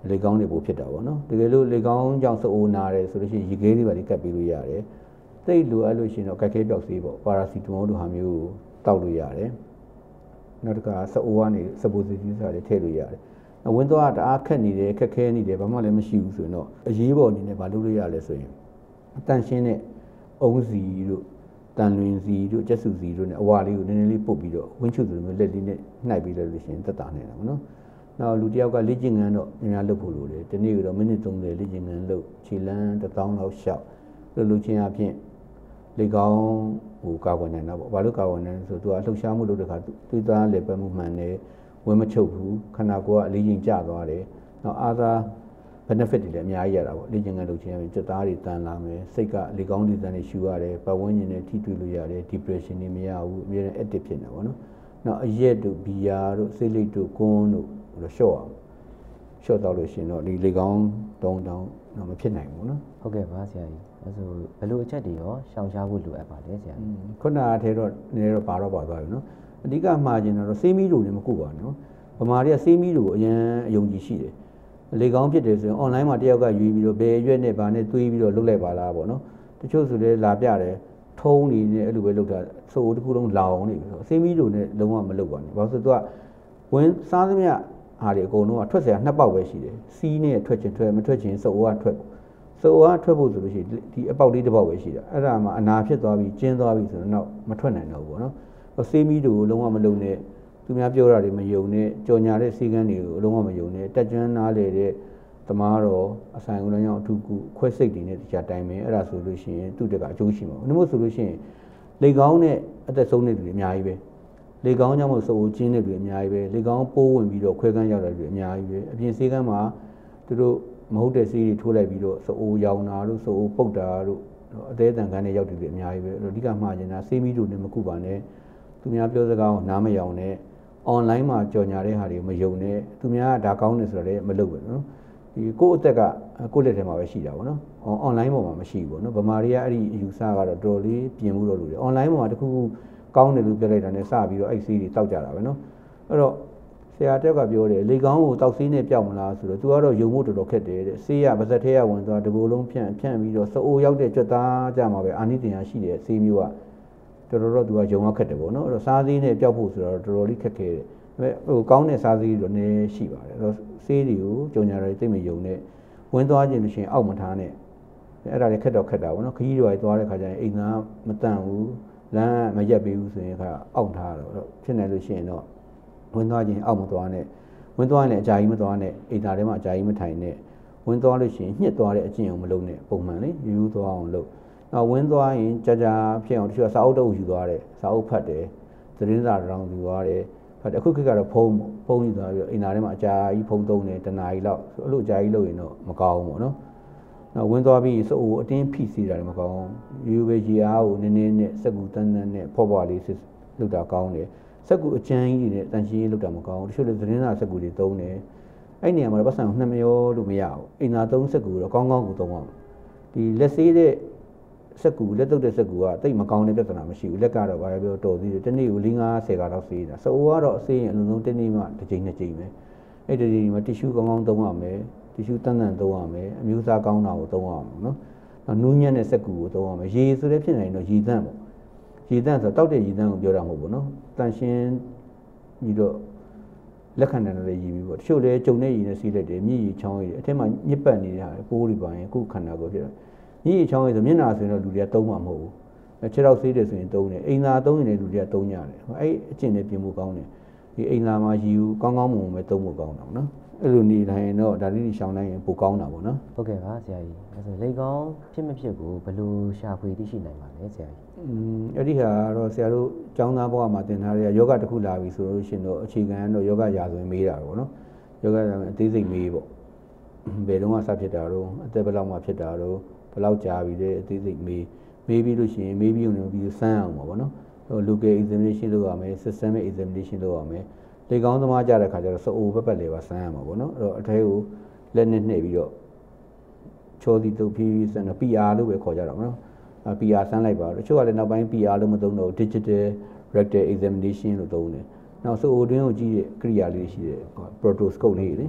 လေကောင်းတွေပိုဖြစ်တာပေါ့နော်တကယ်လို့လေကောင်းကြောင့်စအိုနာတယ်ဆိုလို့ရှိရင်ရေခဲလေးပါလေးကပ်ပြီးလို့ရတယ်သိလိုအဲ့လို့ရှိရင်တော့ကက်ခဲပြောက်ဆေးပေါ့ပါရာစီတမောတို့ဟာမျိုးကိုတောက်လို့ရတယ်နောက်တစ်ခါစအိုကနေစပိုစီတီစာတွေထည့်လို့ရတယ်ဝင်းသွားတအားခက်နေတယ်ခက်ခဲနေတယ်ဘာမှလည်းမရှိဘူးဆိုရင်တော့အရေးပေါ်အနေနဲ့မလုပ်လို့ရလဲဆိုရင်တန်ရှင်းတဲ့အုံးစီတို့တန်လွင်စီတို့ကျက်စုစီတို့နဲ့အဝါလေးကိုနည်းနည်းလေးပုတ်ပြီးတော့ဝင်းချုဆိုလိုမျိုးလက်လေးနဲ့နှိုက်ပြီးလို့ရှိရင်သက်သာနေတာပေါ့နော်နောက်လူတယောက်ကလေ့ကျင့်ခန်းတော့အများလုပ်ဖို့လိုတယ်ဒီနေ့ကတော့မိနစ်30လေ့ကျင့်ခန်းလုပ်ခြေလမ်း1000လောက်ရှောက်လို့ချင်းအဖြစ်လေကောင်းဟိုကာကွယ်နိုင်တာပေါ့ဘာလို့ကာကွယ်နိုင်လဲဆိုသူကလှုပ်ရှားမှုလုပ်တဲ့ခါသူ့သားလေပတ်မှုမှန်တယ်ဝင်းမချုပ်ဘူးခန္ဓာကိုယ်ကအလေးချိန်ကျသွားတယ်နောက်အားသာ benefit တွေလည်းအများကြီးရတာပေါ့လေ့ကျင့်ခန်းလုပ်ခြင်းရင်စက်သားတွေတန်လာမယ်စိတ်ကလေကောင်းတွေတန်နေရှူရတယ်ပတ်ဝန်းကျင်နဲ့ထိတွေ့လို့ရတယ် depression တွေမရဘူးအမြဲတမ်း active ဖြစ်နေတာပေါ့နော်နောက်အရက်တို့ဘီယာတို့စိတ်လိပ်တို့ကွန်းတို့လျှော့အောင်လျှော့တော့လို့ရှိရင်တော့ဒီလေကောင်းတောင်းတော့မဖြစ်နိုင်ဘူးနော်ဟုတ်ကဲ့ပါဆရာကြီးအဲဆိုဘယ်လိုအချက်တွေရောရှောင်ရှားဖို့လိုအပ်ပါလဲဆရာကြီးခုနကထဲတော့နည်းတော့ပါတော့ပါသွားပြီနော်အဓိကမှားခြင်းတော့စေးမီးတို့လည်းမကုပါနော်ဗမာတွေကစေးမီးတို့အရင်အယုံကြည်ရှိတယ်လေကောင်းဖြစ်တယ်ဆိုရင် online မှာတယောက်ကရွေးပြီးတော့ဘယ်ရွက်နဲ့ဗာနဲ့တွေးပြီးတော့လုပ်လိုက်ပါလားပေါ့နော်တချို့ဆိုလည်းလာပြတယ်ထုံးနေနဲ့အဲ့လိုပဲလုပ်တာဆိုတခုလုံးလောင်နေပြီဆိုအစေးမီးတို့နဲ့လုံးဝမလုပ်ပါနဲ့ဘာလို့ဆိုတော့သူကဝင်စားသမျှဟာတွေအကုန်လုံးကထွက်เสียနှစ်ပေါက်ပဲရှိတယ်စီးနဲ့ထွက်ချင်းထွက်မထွက်ချင်းစုပ်အိုးကထွက်စုပ်အိုးကထွက်ဖို့ဆိုလို့ရှိရင်ဒီအပေါက်လေးတစ်ပေါက်ပဲရှိတာအဲ့ဒါမှအနာဖြစ်သွားပြီးကျင်းသွားပြီးဆိုတော့နောက်မထွက်နိုင်တော့ဘူးပေါ့နော်စေးမီးတို့ကိုလုံးဝမလုပ်နဲ့သူများပြောတာတွေမယုံနဲ့ကြော်ညာတဲ့စီကန်းတွေကိုလုံးဝမယုံနဲ့တက်ကျွမ်းနားလေတဲ့သမားတော်အဆိုင်ဦးလမ်းကြောင်းအထူးကူခွဲစိတ်တွေနဲ့တရားတိုင်မယ်အဲ့ဒါဆိုလို့ရှိရင်သူ့တက်ကအကျိုးရှိမှာဘူး။ဒါမှမဟုတ်ဆိုလို့ရှိရင်လေကောင်းနဲ့အသက်ဆုံးတဲ့လူတွေအများကြီးပဲ။လေကောင်းကြောင့်မို့စိုးကျင်းတဲ့လူတွေအများကြီးပဲ။လေကောင်းပိုးဝင်ပြီးတော့ခွဲကန်းရောက်တဲ့လူတွေအများကြီးပဲ။အပြင်စီကန်းမှာသူတို့မဟုတ်တဲ့စီးတွေထိုးလိုက်ပြီးတော့စိုးရောင်တာတို့စိုးပုတ်တာတို့အသေးအတန်ကန်းနဲ့ရောက်တဲ့လူတွေအများကြီးပဲ။အဓိကမှားချင်တာစေးမီးတို့နဲ့မကုပါနဲ့။သူများပြောစကားကိုနားမယောင်နဲ့online မှာကြော်ညာတဲ့ဟာတွေမယုံနဲ့သူများကဒါကောင်းတယ်ဆိုတော့လည်းမလုပ်ဘူးနော်ဒီကိုယ့်အသက်ကကိုယ့်လက်ထဲမှာပဲရှိတာပေါ့နော် online ပေါ်မှာမရှိဘူးပေါ့နော်ဗမာတွေကအဲ့ဒီအယူဆကတော့တော်တော်လေးပြင်မှုတော့လို့တယ် online ပေါ်မှာတခုခုကောင်းတယ်လို့ပြောလိုက်တာနဲ့စပြီးတော့အဲ့စီးတွေတောက်ကြတာပဲနော်အဲ့တော့ဆရာတက်ကပြောတယ်လေကောင်းကိုတောက်စီးနဲ့ပြောက်မလားဆိုတော့သူကတော့ယုံဖို့တော်တော်ခက်တယ်တဲ့ဆေးရပါဇက်ထဲရဝင်သွားတကူလုံးဖြန့်ပြီးတော့စအိုးရောက်တဲ့ကြွက်သားကြမှာပဲအာနိသင်ရရှိတဲ့ဆေးမျိုးကတော်တော်သူကယုံရခက်တယ်ပေါ့နော်အဲ့တော့စားသေးနဲ့ပြောက်ဖို့ဆိုတော့တော်တော်လေးခက်ခဲတယ်ဟိုကောင်းတဲ့စားသေးတော့နည်းရှိပါတယ်အဲ့တော့ဆေးတွေကိုကြုံညာတွေသိမယုံနဲ့ဝင်သွားခြင်းလို့ရှိရင်အောက်မထားနဲ့အဲ့ဒါတွေခက်တော့ခက်တာပေါ့နော်ခကြီးတွေသွားတဲ့ခါကျရင်အိမ်သားမတန့်ဘူးလမ်းမရက်ပေးဘူးဆိုရင်ခါအောက်ထားတော့ဖြစ်နေလို့ရှိရင်တော့ဝင်သွားခြင်းအောက်မသွားနဲ့ဝင်သွားရင်အကြာကြီးမသွားနဲ့အိမ်သားထဲမှာအကြာကြီးမထိုင်နဲ့ဝင်သွားလို့ရှိရင်ညှစ်သွားတဲ့အကျင့်ကိုမလုပ်နဲ့ပုံမှန်လေယူသွားအောင်လုပ်နောက်ဝင်သွားရင်ကြာဖြစ်အောင်တချို့စာအုပ်တုပ်ယူသွားတယ်စာအုပ်ဖတ်တယ်သတင်းစာတောင်ယူသွားတယ်အခုခေတ်ကတော့ဖုန်းယူသွားပြီးတော့အိမ်သားထဲမှာအကြာကြီးဖုန်းသုံးတယ်တနားကြီးလောက်အဲ့လိုအကြာကြီးလုပ်ရင်တော့မကောင်းဘူးပေါ့နော်နောက်ဝင်သွားပြီးစိုးအတင်းဖိစီးတာလည်းမကောင်းဘူးယူပဲကြီးအားကိုနည်းနည်းနဲ့စက်ကူတန်းနဲ့ဖော့ပွားလေးလုပ်တာကောင်းတယ်စက်ကူအကျန်းကြီးတွေနဲ့တန်ရှင်းလုပ်တာမကောင်းဘူးတချို့လည်းသတင်းစာစက်ကူတွေသုံးတယ်အဲ့နေရာမှာပတ်စံနှစ်မရောလို့မရဘူးအိမ်သားသုံးစက်ကူတော့ကောင်းကိုသုံးအောင်ဒီလက်ဆေးတဲ့စက်ကူလက်တုပ်တဲ့စက်ကူကတိတ်မကောင်းတဲ့ပြဿနာမရှိဘူးလက်ကတော့ဘာပဲပြောတော်သေးတယ်တနေ့ကို4-50ကတော့ဆေးတာစိုးကတော့အဆေးရင်အလုံးစုံတနေ့မှတစ်ချိန်နှစ်ချိန်ပဲအဲ့ဒီမှာတီရှူးကောင်းသုံးရမယ်တီရှူးတန်းသုံးရမယ်အမျိုးအစားကောင်းတာကိုသုံးရအောင်နော်နူးညံ့တဲ့စက်ကူကိုသုံးရမယ်ရေဆိုတဲ့ဖြစ်နေရင်တော့ရေသန့်ပေါ့ရေသန့်ဆိုတောက်တဲ့ရေသန့်ကိုပြောတာမဟုတ်ဘူးနော်တန်ရှင်းပြီးတော့လက်ခံတယ်လည်းရည်ပြီးပေါ့တချို့လည်းကြုံတဲ့ရည်နဲ့စီးလိုက်တယ်မြည်ရည်ချောင်းရည်အထက်မှာညစ်ပတ်နေတဲ့ဟာပိုးတွေပါရင်အခုခန္ဓာကိုယ်ဖြစ်တယ်ညည်ချောင်းရည်ဆိုမျက်နှာဆိုရင်တော့လူတွေကသုံးမှာမဟုတ်ဘူးခြေထောက်ဆေးတယ်ဆိုရင်သုံးတယ်အိမ်သာသုံးရင်လည်းလူတွေကသုံးကြတယ်အဲ့အကျင့်နဲ့ပြင်ဖို့ကောင်းတယ်ဒီအိမ်သာမှာရည်ကောင်းမွန်ပဲသုံးဖို့ကောင်းတာပေါ့နော်အဲ့လိုနေတိုင်းတော့ဒါလေးရှောင်းတိုင်းပိုကောင်းတာပေါ့နော်ဟုတ်ကဲ့ပါဆရာကြီးအဲ့ဆိုလေကောင်းဖြစ်မဖြစ်ကိုဘယ်လိုရှာဖွေသိရှိနိုင်ပါလဲဆရာကြီးအဲ့ဒီဟာတော့ဆရာတို့ကျောင်းသားဘဝမှာသင်ထားတဲ့ယောဂတစ်ခုလာပြီဆိုလို့ရှိရင်တော့အခြေခံတော့ယောဂရာဆိုရင်မေးတာပေါ့နော်ယောဂအသေးစိတ်မေးပေါ့ဘယ်တော့မှစဖြစ်တာတော့အသက်ဘယ်လောက်မှဖြစ်တာတော့ဘယ်လောက်ကြာပြီလဲအသေးစိတ်မေးပြီးလို့ရှိရင်မေးပြီးတော့ပြီးစမ်းအောင်ပါပေါ့နော်local examination လုပ်ရမယ် systemic examination လုပ်ရမယ်လေကောင်းသမားကြတဲ့ခါကျတော့စိုးပတ်လေပါစမ်းရမှာပေါ့နော်အဲ့တော့အထဲကိုလက်နဲ့နှိပ်ပြီးတော့ချောသီတုပ်ဖြည်းစမ်းတော့ PR လို့ပဲခေါ်ကြတာပေါ့နော်PR စမ်းလိုက်ပါတချို့ကလည်းနောက်ပိုင်း PR လို့မသုံးတော့ digital rectal examination လို့သုံးတယ်နောက်စိုးအတွင်းကိုကြည့်တဲ့ကိရိယာလေးရှိတယ် proctoscope လေးလေ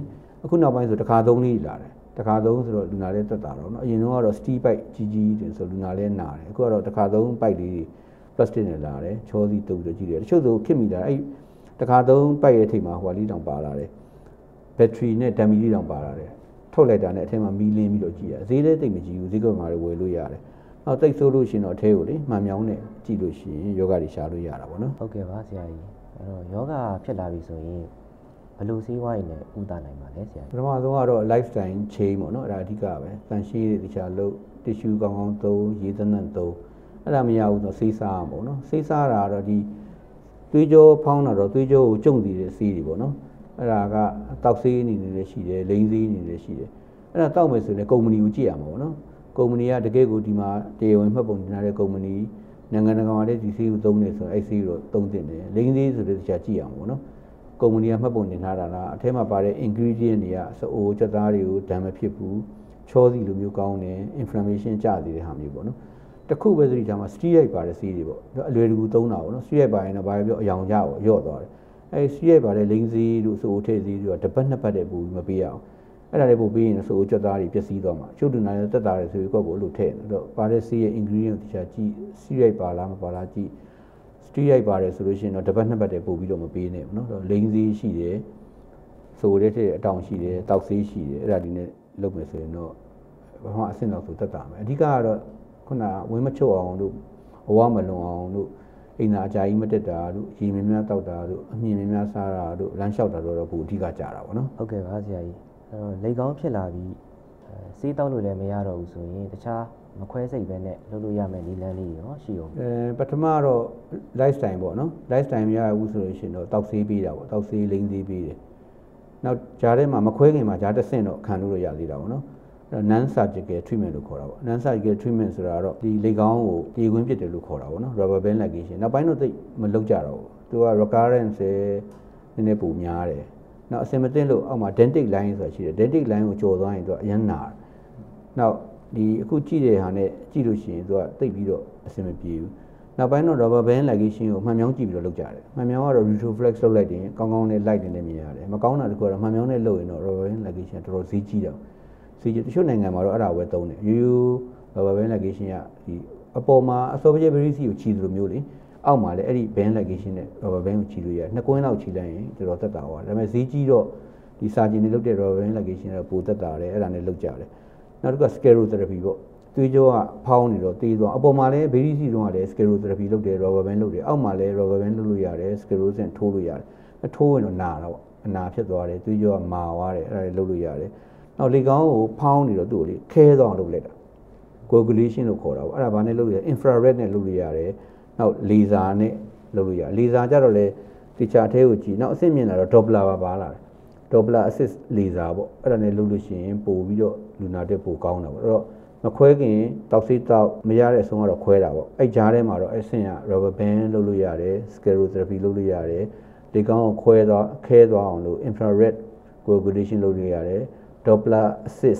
အခုနောက်ပိုင်းဆိုတစ်ခါသုံးလေးလာတယ်တစ်ခါသုံးဆိုတော့လူနာလေးတက်တာတော့เนาะအရင်တော့ steel pipe ကြီးတယ်ဆိုလူနာလေးနာတယ်အခုကတော့တစ်ခါသုံး pipe လေး plastic နဲ့လာတယ်ချောစီတုပ်ပြီးတော့ကြည့်တယ်တချို့ဆိုခစ်မိတာအဲ့တစ်ခါသုံး pipe ရဲ့အထိပ်မှာဟိုလေးတောင်ပါလာတယ် battery နဲ့ dummy လေးတောင်ပါလာတယ်ထုတ်လိုက်တာနဲ့အထက်မှာမီးလင်းပြီးတော့ကြည့်ရဈေးလေးတိတ်မကြည့်ဘူးဈေးကွက်မှာဝယ်လို့ရတယ်နောက်တိတ်ဆိုးလို့ရှိရင်တော့အထဲကိုလေမှန်မြောင်းနဲ့ကြည့်လို့ရှိရင်ယောဂတွေရှားလို့ရတာပေါ့နော်ဟုတ်ကဲ့ပါဆရာကြီးအဲ့တော့ယောဂဖြစ်လာပြီဆိုရင်ဘယ်လိုဆေးဝါးရည်နဲ့ဥတာနိုင်ပါလဲဆရာကြီးပထမဆုံးကတော့ lifestyle change ပေါ့နော်အဲ့ဒါအဓိကပဲတန်ရှင်းတွေတခြားလို့ tissue ကောင်းကောင်းသုံးရေသန့်သန့်သုံးအဲ့ဒါမရဘူးဆိုဆေးစားပေါ့နော်ဆေးစားတာကတော့ဒီသွေးကြောဖောင်းတာတော့သွေးကြောကိုကျုံတည်တဲ့ဆေးတွေပေါ့နော်အဲ့ဒါကတောက်ဆေးအနေနဲ့လည်းရှိတယ်လိန်ဆေးအနေနဲ့လည်းရှိတယ်အဲ့ဒါတောက်မယ်ဆိုရင်ကုမ္ပဏီကိုကြည့်ရမှာပေါ့နော်ကုမ္ပဏီကတကယ်ကိုဒီမှာတရားဝင်မှတ်ပုံတင်ထားတဲ့ကုမ္ပဏီနိုင်ငံတကာမှာလည်းဒီဆေးကိုသုံးနေဆိုအဲ့ဆေးကိုသုံးတင်တယ်လိန်ဆေးဆိုတဲ့တခြားကြည့်ရမှာပေါ့နော်ကုမ္ပဏီကမှတ်ပုံတင်ထားတာလားအထဲမှာပါတဲ့ ingredient တွေကစအိုးကြက်သားတွေကိုဒဏ်မဖြစ်ဘူးချောစီလိုမျိုးကောင်းတယ် inflammation ကျသေးတဲ့ဟာမျိုးပေါ့နော်တခုပဲဆိုဒီမှာ steroid ပါတဲ့ဆေးတွေပေါ့အလွယ်တကူသုံးတာပေါ့နော် steroid ပါရင်တော့ဘာပဲပြောအယောင်ကျပေါ့ရော့သွားတယ်အဲ့ steroid ပါတဲ့လိန်ဆေးတို့စအိုးထည့်ဆေးတွေကတစ်ပတ်နှစ်ပတ်တည်းပူမပေးရအောင်အဲ့ဒါလေးပို့ပြီးရင်ဆိုကြွက်သားတွေပျက်စီးသွားမှာချုပ်တူနာနဲ့တက်တာတွေဆိုပြီးကောက်ကိုအဲ့လိုထည့်တယ်တော့ပါတဲ့ဆေးရဲ့ ingredient တခြားကြည့် steroid ပါလားမပါလားကြည့် steroid ပါတယ်ဆိုလို့ရှိရင်တော့တစ်ပတ်နှစ်ပတ်တည်းပို့ပြီးတော့မပေးနဲ့ပေါ့နော်တော့လိန်ဆေးရှိတယ်ဆိုတဲ့ထည့်အတောင်ရှိတယ်တောက်ဆေးရှိတယ်အဲ့ဒါဒီနဲ့လုပ်မယ်ဆိုရင်တော့ဘာမှအဆင့်တော့ဆိုတက်တာမယ်အဓိကကတော့ခုနဝင်းမချုပ်အောင်လို့အဝမလွန်အောင်လို့အိမ်သာအကြာကြီးမတက်တာတို့ရေမြများတောက်တာတို့အမြင်များစားတာတို့လမ်းလျှောက်တာတို့တော့ပိုအဓိကကြတာပေါ့နော်ဟုတ်ကဲ့ပါဆရာကြီးအဲ့တော့လက်ကောင်းဖြစ်လာပြီးဆေးတောက်လို့လည်းမရတော့ဘူးဆိုရင်တခြားမခွဲစိတ်ပဲနဲ့လုပ်လို့ရမယ်နည်းလမ်းလေးရောရှိအောင်ပထမတော့ lifestyle ပေါ့နော် lifestyle မရဘူးဆိုလို့ရှိရင်တော့တောက်ဆေးပေးတာပေါ့တောက်ဆေးလိန်ဆေးပေးတယ်နောက်ဂျားထဲမှာမခွဲခင်မှာဂျားတစ်ဆင့်တော့ခံလို့ရသေးတာပေါ့နော်အဲ့တော့ non surgical treatment လို့ခေါ်တာပေါ့ non surgical treatment ဆိုတာတော့ဒီလက်ကောင်းကိုပြေခွင်းပစ်တယ်လို့ခေါ်တာပေါ့နော် rubber band ligation နောက်ပိုင်းတော့သိမလုပ်ကြတော့ဘူးသူက recurrence နည်းနည်းပိုများတယ်နောက်အစင်မသိလို့အောက်မှာ dentic line ဆိုတာရှိတယ် dentic line ကိုကျော်သွားရင်သူကအရန်နာတယ်နောက်ဒီအခုကြည့်တဲ့ဟာနဲ့ကြည့်လို့ရှိရင်သူကတိတ်ပြီးတော့အစင်မပြေဘူးနောက်ပိုင်းတော့ rubber band ligation ကိုမှန်မြောင်းကြည့်ပြီးတော့လုပ်ကြတယ်မှန်မြောင်းကတော့ retroflex လုပ်လိုက်ရင်ကောင်းကောင်းနဲ့ light နဲ့မြင်ရတယ်မကောင်းတာတခုကတော့မှန်မြောင်းနဲ့လုပ်ရင်တော့ rubber band ligation တော်တော်ဈေးကြီးတယ်ဈေးကြီးတချို့နိုင်ငံမှာတော့အဲ့ဒါဝယ်သုံးတယ်ရိုးရိုး rubber band ligation ကဒီအပေါ်မှာ esophageal varices ကိုခြီးသလိုမျိုးလေအောက်မှာလည်းအဲ့ဒီ band ligation နဲ့ rubber band ကိုခြီးလို့ရတယ်နှစ်ကွင်းလောက်ခြီးလိုက်ရင်တော်တော်သက်သာသွားတယ်ဒါပေမဲ့ဈေးကြီးတော့ဒီ surgeon တွေလုပ်တဲ့ rubber band ligation ကပိုသက်သာတယ်အဲ့ဒါနဲ့လုပ်ကြတယ်နောက်တစ်ခုက sclerotherapy ပေါ့သွေးကြောကဖောင်းနေတော့တေးသွားအပေါ်မှာလည်း varices တုန်းကလည်း sclerotherapy လုပ်တယ် rubber band လုပ်တယ်အောက်မှာလည်း rubber band လုပ်လို့ရတယ် sclerosin ထိုးလို့ရတယ်ထိုးရင်တော့နာတာပေါ့အနာဖြစ်သွားတယ်သွေးကြောကမာသွားတယ်အဲ့ဒါတွေလုပ်လို့ရတယ်နောက်လေကောင်းကိုဖောင်းနေတော့သူ့ကိုလေခဲသွားအောင်လုပ်လိုက်တာ coagulation လို့ခေါ်တာပေါ့အဲ့ဒါဘာနဲ့လုပ်လို့ရ infrared နဲ့လုပ်လို့ရတယ်နောက် laser နဲ့လုပ်လို့ရတယ် laser ကြတော့လေတခြားအထဲကိုကြည့်နောက်အဆင့်မြင်လာတော့ Doppler ပါလာတယ် Doppler assist laser ပေါ့အဲ့ဒါနဲ့လုပ်လို့ရှိရင်ပို့ပြီးတော့လူနာတက်ပိုကောင်းတာပေါ့အဲ့တော့မခွဲခင်တောက်ဆေးတောက်မရတဲ့အဆုံးကတော့ခွဲတာပေါ့အဲ့ကြားထဲမှာတော့အဆင့်က rubber band လုပ်လို့ရတယ် sclerotherapy လုပ်လို့ရတယ်ဒီကောင်းကိုခွဲသွားခဲသွားအောင်လို့ infrared coagulation လုပ်လို့ရတယ် Doppler assist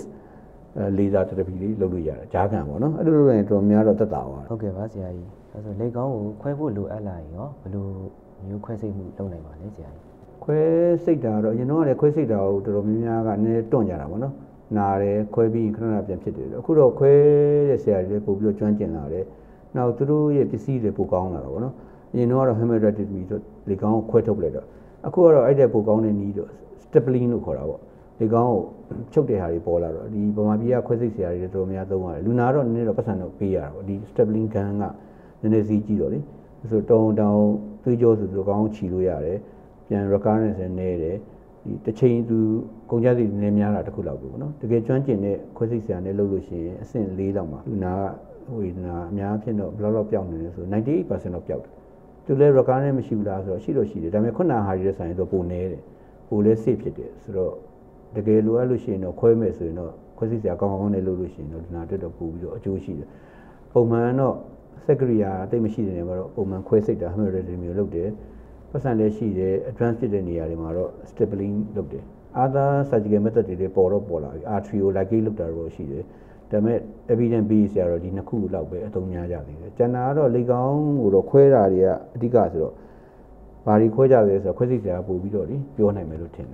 laser therapy လေးလုပ်လို့ရတယ်ဂျားခံပေါ့နော်အဲ့လိုလုပ်ရင်တော်များတော့သက်သာသွားတယ်ဟုတ်ကဲ့ပါဆရာကြီးအဲဆိုလက်ကောင်းကိုခွဲဖို့လိုအပ်လာရင်ရောဘယ်လိုမျိုးခွဲစိတ်မှုလုပ်နိုင်ပါလဲဆရာကြီးခွဲစိတ်တာတော့အရင်တော့လည်းခွဲစိတ်တာကိုတော်တော်များများကနည်းနည်းတွန့်ကြတာပေါ့နော်နာတယ်ခွဲပြီးခဏခဏပြန်ဖြစ်တယ်အခုတော့ခွဲတဲ့ဆရာတွေပို့ပြီးတော့ကျွမ်းကျင်လာတယ်နောက်သူတို့ရဲ့ပစ္စည်းတွေပိုကောင်းလာတော့ပေါ့နော်အရင်တော့ hemorrhagectomy ဆိုလေကောင်းကိုခွဲထုတ်လိုက်တော့အခုကတော့အဲ့တဲ့ပိုကောင်းတဲ့နည်းတော့ stapling လို့ခေါ်တာပေါ့လေကောင်းကိုချုပ်တဲ့ဟာတွေပေါ်လာတော့ဒီဗမာပြည်ကခွဲစိတ်ဆရာတွေတော်တော်များသုံးရတယ်လူနာတော့နည်းနည်းတော့ပတ်စံတော့ပေးရတာပေါ့ဒီ stapling gun ကနည်းနည်းစီးကြည့်တော့လေဆိုတောင်းသွေးကြောဆိုသူကောင်းချီလို့ရတယ်ပြန် recurrence နဲ့နေတယ်ဒီတစ်ချိန်သူကုန်ကျစရိတ်နည်းများတာတခုလောက်ပဲပေါ့နော်တကယ်ကျွမ်းကျင်တဲ့ခွဲစိတ်ဆရာနဲ့လုပ်လို့ရှိရင်အဆင့်၄လောက်မှာလူနာဝေဒနာအများဖြစ်တော့ဘယ်လောက်ပျောက်နေလဲဆို98%တော့ပျောက်တယ်သူလည်း recurrence မရှိဘူးလားဆိုတော့ရှိတော့ရှိတယ်ဒါပေမဲ့ခုနဟာတွေဆိုင်တော့ပိုနေတယ်ပိုလဲ safe ဖြစ်တယ်ဆိုတော့တကယ်လိုအပ်လို့ရှိရင်တော့ခွဲမယ်ဆိုရင်တော့ခွဲစိတ်ဆရာကောင်းကောင်းနဲ့လုပ်လို့ရှိရင်တော့လူနာတက်တော့ပို့ပြီးတော့အကျိုးရှိတယ်ပုံမှန်တော့စက်ကရိယာအသိမရှိတဲ့နေရာမှာတော့ပုံမှန်ခွဲစိတ်တာ hemorrhagectomy မျိုးလုပ်တယ်ပတ်စံလည်းရှိတယ် advanced ဖြစ်တဲ့နေရာတွေမှာတော့ stapling လုပ်တယ် other surgical method တွေပေါ်လာပြီ arterial ligate လုပ်တာတော့ရှိတယ်ဒါပေမဲ့ evidence base ဆရာတော့ဒီနှစ်ခုလောက်ပဲအသုံးများကြသေးတယ်ကျန်တာကတော့လေကောင်းကိုတော့ခွဲတာတွေကအဓိကဆိုတော့ဘာတွေခွဲကြလဲဆိုတော့ခွဲစိတ်ဆရာပို့ပြီးတော့ပြောနိုင်မယ်လို့ထင်တယ်ဟုတ်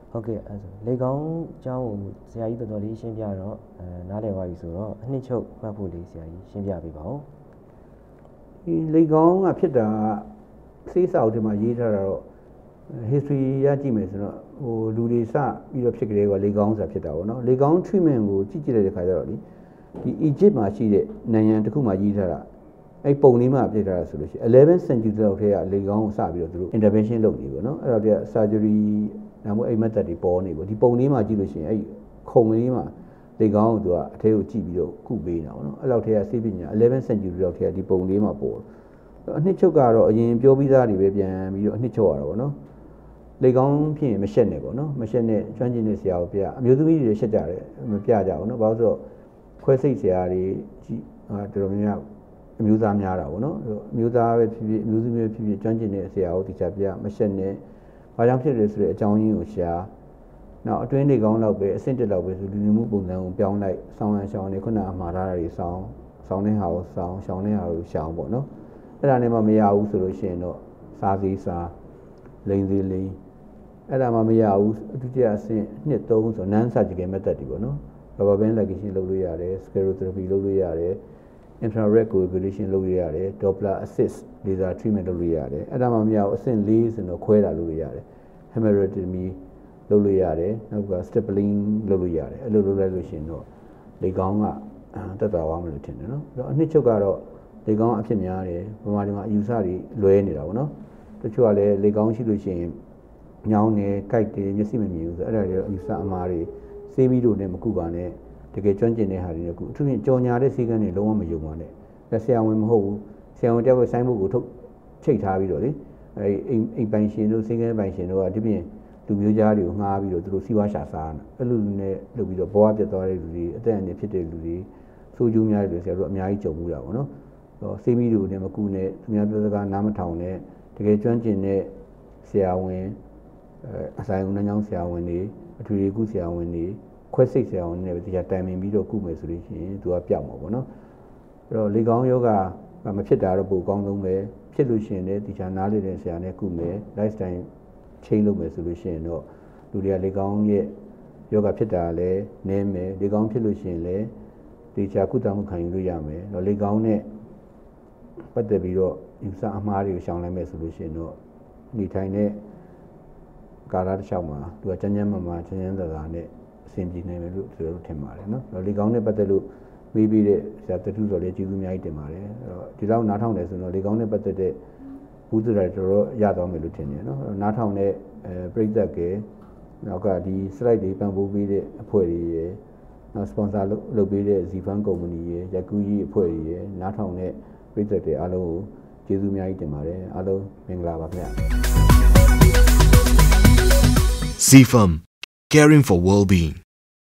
ဟုတ်ကဲ့အဲ့ဆိုလေကောင်းအကြောင်းကိုဆရာကြီးတော်တော်လေးရှင်းပြတော့နားလည်သွားပြီဆိုတော့အနှစ်ချုပ်မှတ်ဖို့လေးဆရာကြီးရှင်းပြပေးပါဦးဒီလေကောင်းကဖြစ်တာစေးစာအုပ်ထဲမှာရေးထားတာတော့ history ရကြည့်မယ်ဆိုတော့ဟိုလူတွေစပြီးတော့ဖြစ်ကြတဲ့ကလေကောင်းဆိုတာဖြစ်တာပေါ့နော်လေကောင်း treatment ကိုကြည့်ကြည့်တဲ့ခါကျတော့ဒီ Egypt မှာရှိတဲ့နိုင်ငံတစ်ခုမှာရေးထားတာအဲ့ပုံလေးမှာပြထားတာဆိုလို့ရှိရင်11th century လောက်ထဲကလေကောင်းကိုစပြီးတော့သူတို့ intervention လုပ်နေပေါ့နော်အဲ့တော့ဒီ surgery နာမို့အဲ့ method တွေပေါ်နေပေါ့ဒီပုံလေးမှာကြည့်လို့ရှိရင်အဲ့ခုံလေးမှာလေကောင်းကိုသူကအထဲကိုကြည့်ပြီးတော့ကုပေးနေတာပေါ့နော်အဲ့လောက်ထဲကဆေးပညာ 11th century လောက်ထဲကဒီပုံလေးမှာပေါ်အနှစ်ချုပ်ကတော့အရင်ပြောပြီးသားတွေပဲပြန်ပြီးတော့အနှစ်ချုပ်ရတာပေါ့နော်လေကောင်းဖြစ်ရင်မရှက်နဲ့ပေါ့နော်မရှက်နဲ့ကျွမ်းကျင်တဲ့ဆရာကိုပြအမျိုးသမီးတွေရှက်ကြတယ်မပြကြဘူးနော်ဘာလို့ဆိုတော့ခွဲစိတ်ဆရာတွေကြီးတော်တော်များများအမျိုးသားများတာပေါ့နော်အမျိုးသားပဲဖြစ်ဖြစ်အမျိုးသမီးပဲဖြစ်ဖြစ်ကျွမ်းကျင်တဲ့ဆရာကိုတရားပြမရှက်နဲ့ဘာကြောင့်ဖြစ်တယ်ဆိုတဲ့အကြောင်းရင်းကိုရှာနောက်အတွင်းလေကောင်းလောက်ပဲအဆင့်တက်လောက်ပဲဆိုလူမှုပုံစံကိုပြောင်းလိုက်ဆောင်းရန်ရှောင်းနေခုနအမှားထားတာတွေဆောင်းတဲ့ဟာကိုဆောင်းရှောင်းတဲ့ဟာကိုရှောင်းပေါ့နော်အဲ့ဒါနဲ့မှမရဘူးဆိုလို့ရှိရင်တော့စားသေးစားလိန်သေးလိန်အဲ့ဒါမှမရဘူးအဒုတိယအဆင့်နှစ်3ဆို non surgical method တွေပေါ့နော် rubber band ligation လုပ်လို့ရတယ် sclerotherapy လုပ်လို့ရတယ် infrared coagulation လုပ်လို့ရတယ် doppler assist laser treatment လုပ်လို့ရတယ်အဲ့ဒါမှမရဘူးအဆင့်4ဆိုတော့ခွဲတာလုပ်လို့ရတယ် hemorrhaectomy လုပ်လို့ရတယ်နောက်က stapling လုပ်လို့ရတယ်အဲ့လိုလုပ်လိုက်လို့ရှိရင်တော့လေကောင်းကတက်တာသွားမလို့ထင်တယ်နော်အဲ့တော့အနှစ်ချုပ်ကတော့လေကောင်းအဖြစ်များတယ်ဗမာပြည်မှာအယူဆတွေလွဲနေတာပေါ့နော်တချို့ကလည်းလေကောင်းရှိလို့ရှိရင်ညောင်းနေကြိုက်တယ်မျက်စိမမြင်ဘူးဆိုအဲ့ဒါတွေအယူဆအမှားတွေစေးပြီးတော့နဲ့မကုပါနဲ့တကယ်ကျွမ်းကျင်တဲ့ဟာတွေနဲ့ကုအထူးဖြင့်ကြော်ညာတဲ့စေကန်းတွေလုံးဝမယုံပါနဲ့လက်ဆရာဝန်မဟုတ်ဘူးဆရာဝန်တယောက်ရဲ့ဆိုင်းဘုတ်ကိုထုတ်ချိတ်ထားပြီးတော့လေအဲ့အိမ်ပိုင်ရှင်တို့စေကန်းပိုင်ရှင်တို့ကဒီပြင်လူမျိုးသားတွေကိုငှားပြီးတော့သူတို့စီးပွားရှာစားတာအဲ့လိုနဲ့လုပ်ပြီးတော့ဘဝပြတ်သွားတဲ့လူတွေအသက်အန္တရာယ်ဖြစ်တဲ့လူတွေဆိုးကျိုးများတဲ့လူဆရာတို့အများကြီးကြုံမှုတာပေါ့နော်စေးမီတို့နဲ့မကုနဲ့သူများပြောစကားနားမထောင်နဲ့တကယ်ကျွမ်းကျင်တဲ့ဆရာဝန်အဆိုင်ဦးနှောင်းဆရာဝန်တွေအထွေထွေကုဆရာဝန်တွေခွဲစိတ်ဆရာဝန်တွေနဲ့တရားတိုင်ပင်ပြီးတော့ကုမယ်ဆိုလို့ရှိရင်သူကပြောက်မှာပေါ့နော်အဲ့တော့လေကောင်းယောဂမဖြစ်တာတော့ပိုကောင်းဆုံးပဲဖြစ်လို့ရှိရင်လည်းတရားနားလေတဲ့ဆရာနဲ့ကုမယ် lifestyle change လုပ်မယ်ဆိုလို့ရှိရင်တော့လူတွေကလေကောင်းရဲ့ယောဂဖြစ်တာလည်းနည်းမယ်လေကောင်းဖြစ်လို့ရှိရင်လည်းတရားကုသမှုခံယူလို့ရမယ်တော့လေကောင်းနဲ့ပတ်သက်ပြီးတော့ယူဆအမှားတွေကိုရှောင်လိုက်မယ်ဆိုလို့ရှိရင်တော့နေထိုင်တဲ့ကာလတစ်လျှောက်မှာသူကချမ်းချမ်းမာချမ်းသာသာနဲ့အဆင်ပြေနိုင်မယ်လို့ကျွန်တော်တို့ထင်ပါတယ်နော်။လေကောင်းနဲ့ပတ်သက်လို့မေးပြီးတဲ့ဆရာတထုတော်လေးကျေးဇူးအများကြီးတင်ပါတယ်။အဲ့တော့ဒီလောက်နားထောင်တယ်ဆိုတော့လေကောင်းနဲ့ပတ်သက်တဲ့ဘူးသူတွေတော်တော်ရသွားမယ်လို့ထင်တယ်နော်။နားထောင်တဲ့ပရိသတ်ကနောက်ကဒီ slide တွေပံ့ပိုးပေးတဲ့အဖွဲ့တွေရယ်နောက် sponsor လုပ်ပေးတဲ့ Zifan ကုမ္ပဏီရယ်ရကူကြီးအဖွဲ့တွေရယ်နားထောင်တဲ့ပရိသတ်တွေအားလုံးကိုကျေးဇူးအများကြီးတင်ပါတယ်အားလုံးမင်္ဂလာပါခင်ဗျာ Zifam, caring for well-being.